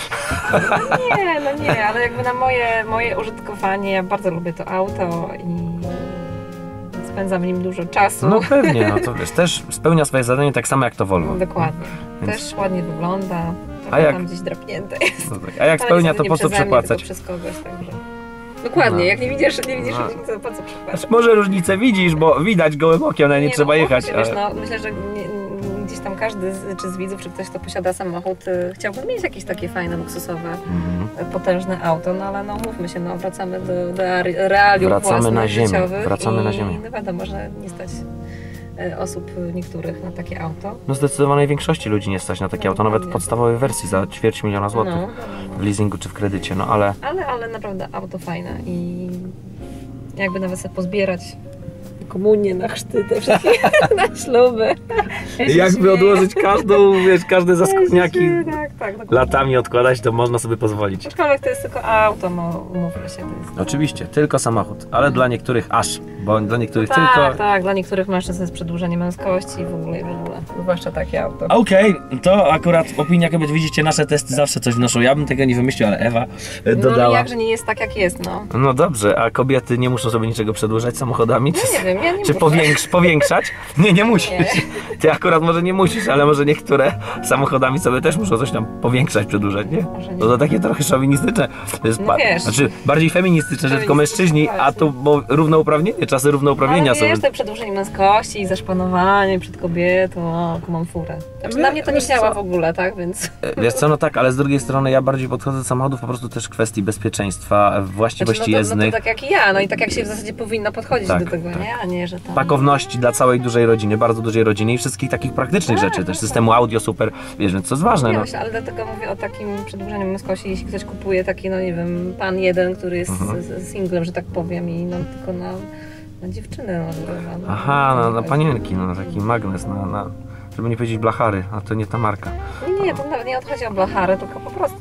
Nie, ale jakby na moje użytkowanie, ja bardzo lubię to auto i spędzam w nim dużo czasu. No pewnie, no to wiesz, też spełnia swoje zadanie tak samo jak to Volvo. Dokładnie. Więc... Też ładnie wygląda, A jak... tam gdzieś drapnięte jest. No tak. A jak spełnia, to po co przepłacać? Przez kogoś, także... Dokładnie, jak nie widzisz różnicy, to po co przepłacać? Może różnicę widzisz, bo widać gołym okiem, ale nie trzeba jechać. Się, wiesz, myślę, że gdzieś tam każdy, czy z widzów, czy ktoś, kto posiada samochód, chciałby mieć jakieś takie fajne, luksusowe, potężne auto, no ale mówmy się, wracamy do realiów własnych życiowych. Wracamy na ziemię. No wiadomo, że nie stać osób niektórych na takie auto. No zdecydowanej większości ludzi nie stać na takie auto, nawet w podstawowej wersji za 250 000 złotych w leasingu czy w kredycie, no ale... Ale naprawdę auto fajne i jakby nawet sobie pozbierać komunię na chrzty, te wszystkie na śluby. Jakby odłożyć każde zaskórniaki, tak, latami odkładać, to można sobie pozwolić. Aczkolwiek to jest tylko auto, umówmy się. To jest... Oczywiście, tylko samochód, ale dla niektórych bo dla niektórych tylko... Tak, dla niektórych mężczyzn jest przedłużenie męskości i w ogóle. Zwłaszcza takie auto. Okej, to akurat opinia kobiet, widzicie, nasze testy zawsze coś wnoszą. Ja bym tego nie wymyślił, ale Ewa dodała. No jakże nie jest tak jak jest, No dobrze, a kobiety nie muszą sobie niczego przedłużać samochodami? Ja nie wiem, ja nie Czy powiększać? Nie musisz. Nie. Ty akurat może nie musisz, ale może niektóre samochodami sobie też muszą coś tam powiększać, przedłużać, nie? No to takie trochę szowinistyczne. To jest znaczy bardziej feministyczne, że tylko mężczyźni, a tu bo równouprawnienie, czasy równouprawnienia są. Wiesz, to przedłużenie męskości i zaszpanowanie przed kobietą, mam furę. Znaczy, dla mnie to nie działa w ogóle, tak, więc... Wiesz co, no tak, ale z drugiej strony ja bardziej podchodzę do samochodów po prostu też w kwestii bezpieczeństwa, właściwości jezdnych. No to tak jak i ja, i tak jak się w zasadzie powinno podchodzić do tego, nie? A nie, że to... Pakowności dla całej dużej rodziny, bardzo dużej rodziny i wszystkich takich praktycznych rzeczy, też systemu audio super, wiesz, więc to jest ważne. Nie, ale dlatego mówię o takim przedłużeniu męskości, jeśli ktoś kupuje taki, nie wiem, pan jeden, który jest singlem, że tak powiem, i tylko na dziewczynę. Aha, na panienki, taki magnes, żeby nie powiedzieć blachary, a to nie ta marka. Nie, to nawet nie odchodzi o blachary, tylko po prostu,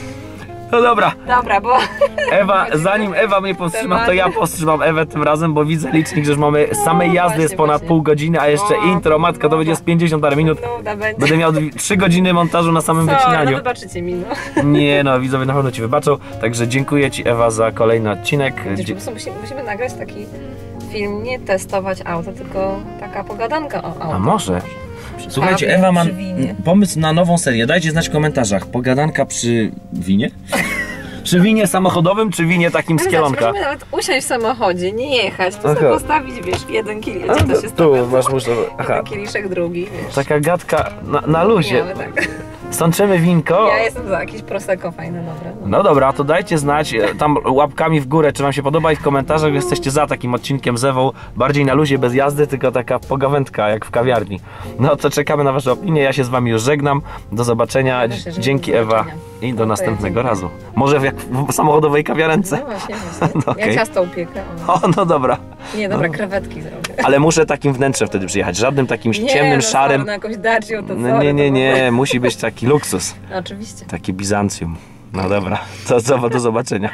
No dobra. Dobra, bo... Ewa, zanim Ewa mnie powstrzyma, to ja powstrzymam Ewę tym razem, bo widzę licznik, że mamy samej jazdy jest ponad pół godziny, a jeszcze intro, matka, to będzie z 50 parę minut. Będę miał 3 godziny montażu na samym wycinaniu. No wybaczycie mi, Nie widzowie na pewno Ci wybaczą, także dziękuję Ci, Ewa, za kolejny odcinek. Musimy nagrać taki film, nie testować auta, tylko taka pogadanka o auto. A może? Słuchajcie, Ewa ma pomysł na nową serię. Dajcie znać w komentarzach. Pogadanka przy winie? Przy winie samochodowym, czy winie takim z kielonka? Możemy nawet usiąść w samochodzie, nie jechać, to sobie postawić, jeden kieliszek, to się jeden kieliszek, drugi, wiesz. Taka gadka na luzie. Sączymy winko. Ja jestem za jakieś prosecco fajne, dobre. No dobra, to dajcie znać tam łapkami w górę, czy wam się podoba, i w komentarzach jesteście za takim odcinkiem z Ewą, bardziej na luzie, bez jazdy, tylko taka pogawędka jak w kawiarni. No to czekamy na wasze opinie, ja się z wami już żegnam, do zobaczenia, dzięki Ewa i do następnego razu. Może jak w samochodowej kawiarence. No właśnie. Ja ciasto upiekę. No dobra. Nie, dobra, krewetki zrobię. Ale muszę takim wnętrzem wtedy przyjechać, żadnym takim ciemnym, szarym. Na jakąś dacią, to Nie, musi być taki luksus. Oczywiście. Taki Bizancjum. No dobra, to do zobaczenia.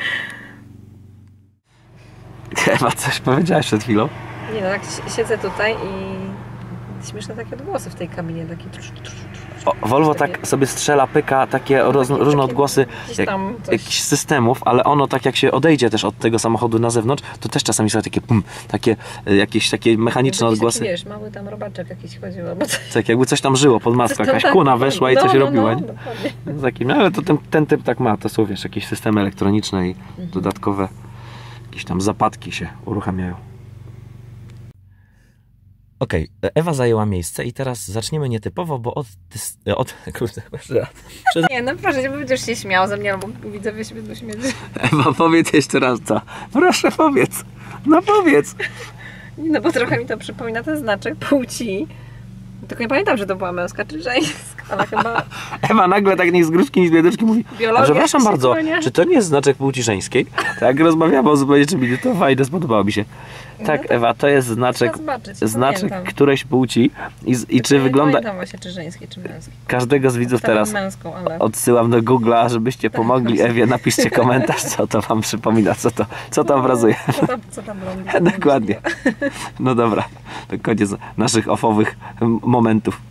Ewa, coś powiedziałaś przed chwilą? Nie, tak siedzę tutaj i śmieszne takie odgłosy w tej kabinie, takie Volvo tak sobie strzela, pyka, takie różne odgłosy jakichś systemów, ale ono tak jak się odejdzie też od tego samochodu na zewnątrz, to też czasami są takie pum, jakieś takie mechaniczne odgłosy. Taki, wiesz, mały tam robaczek jakiś chodził, albo coś. Tak, jakby coś tam żyło pod maską, jakaś kuna weszła i coś robiła. Nie? Ale to ten typ tak ma, to są, wiesz, jakieś systemy elektroniczne i dodatkowe jakieś tam zapadki się uruchamiają. Okej, Ewa zajęła miejsce i teraz zaczniemy nietypowo, bo Nie, no proszę, nie będziesz się śmiał ze mnie, bo widzowie się będą śmiać. Ewa, powiedz jeszcze raz co. Proszę, powiedz. No powiedz. No bo trochę mi to przypomina ten znaczek płci. Tylko nie pamiętam, że to była męska czy żeńska, ale chyba... Ewa nagle tak nie z gruszki, nie z biedyczki mówi, a przepraszam bardzo, czy to nie jest znaczek płci żeńskiej? Tak rozmawiamy o zupełnie czym innym, to fajne, spodobało mi się. Tak, no Ewa, to jest znaczek którejś płci i czy wygląda... Nie pamiętam właśnie, czy żeńskiej, czy męskiej. Każdego z widzów teraz męską, ale... odsyłam do Google'a, żebyście pomogli Ewie, napiszcie komentarz, co to wam przypomina, co to obrazuje. Co tam robi. Dokładnie. No dobra, to koniec naszych offowych momentów.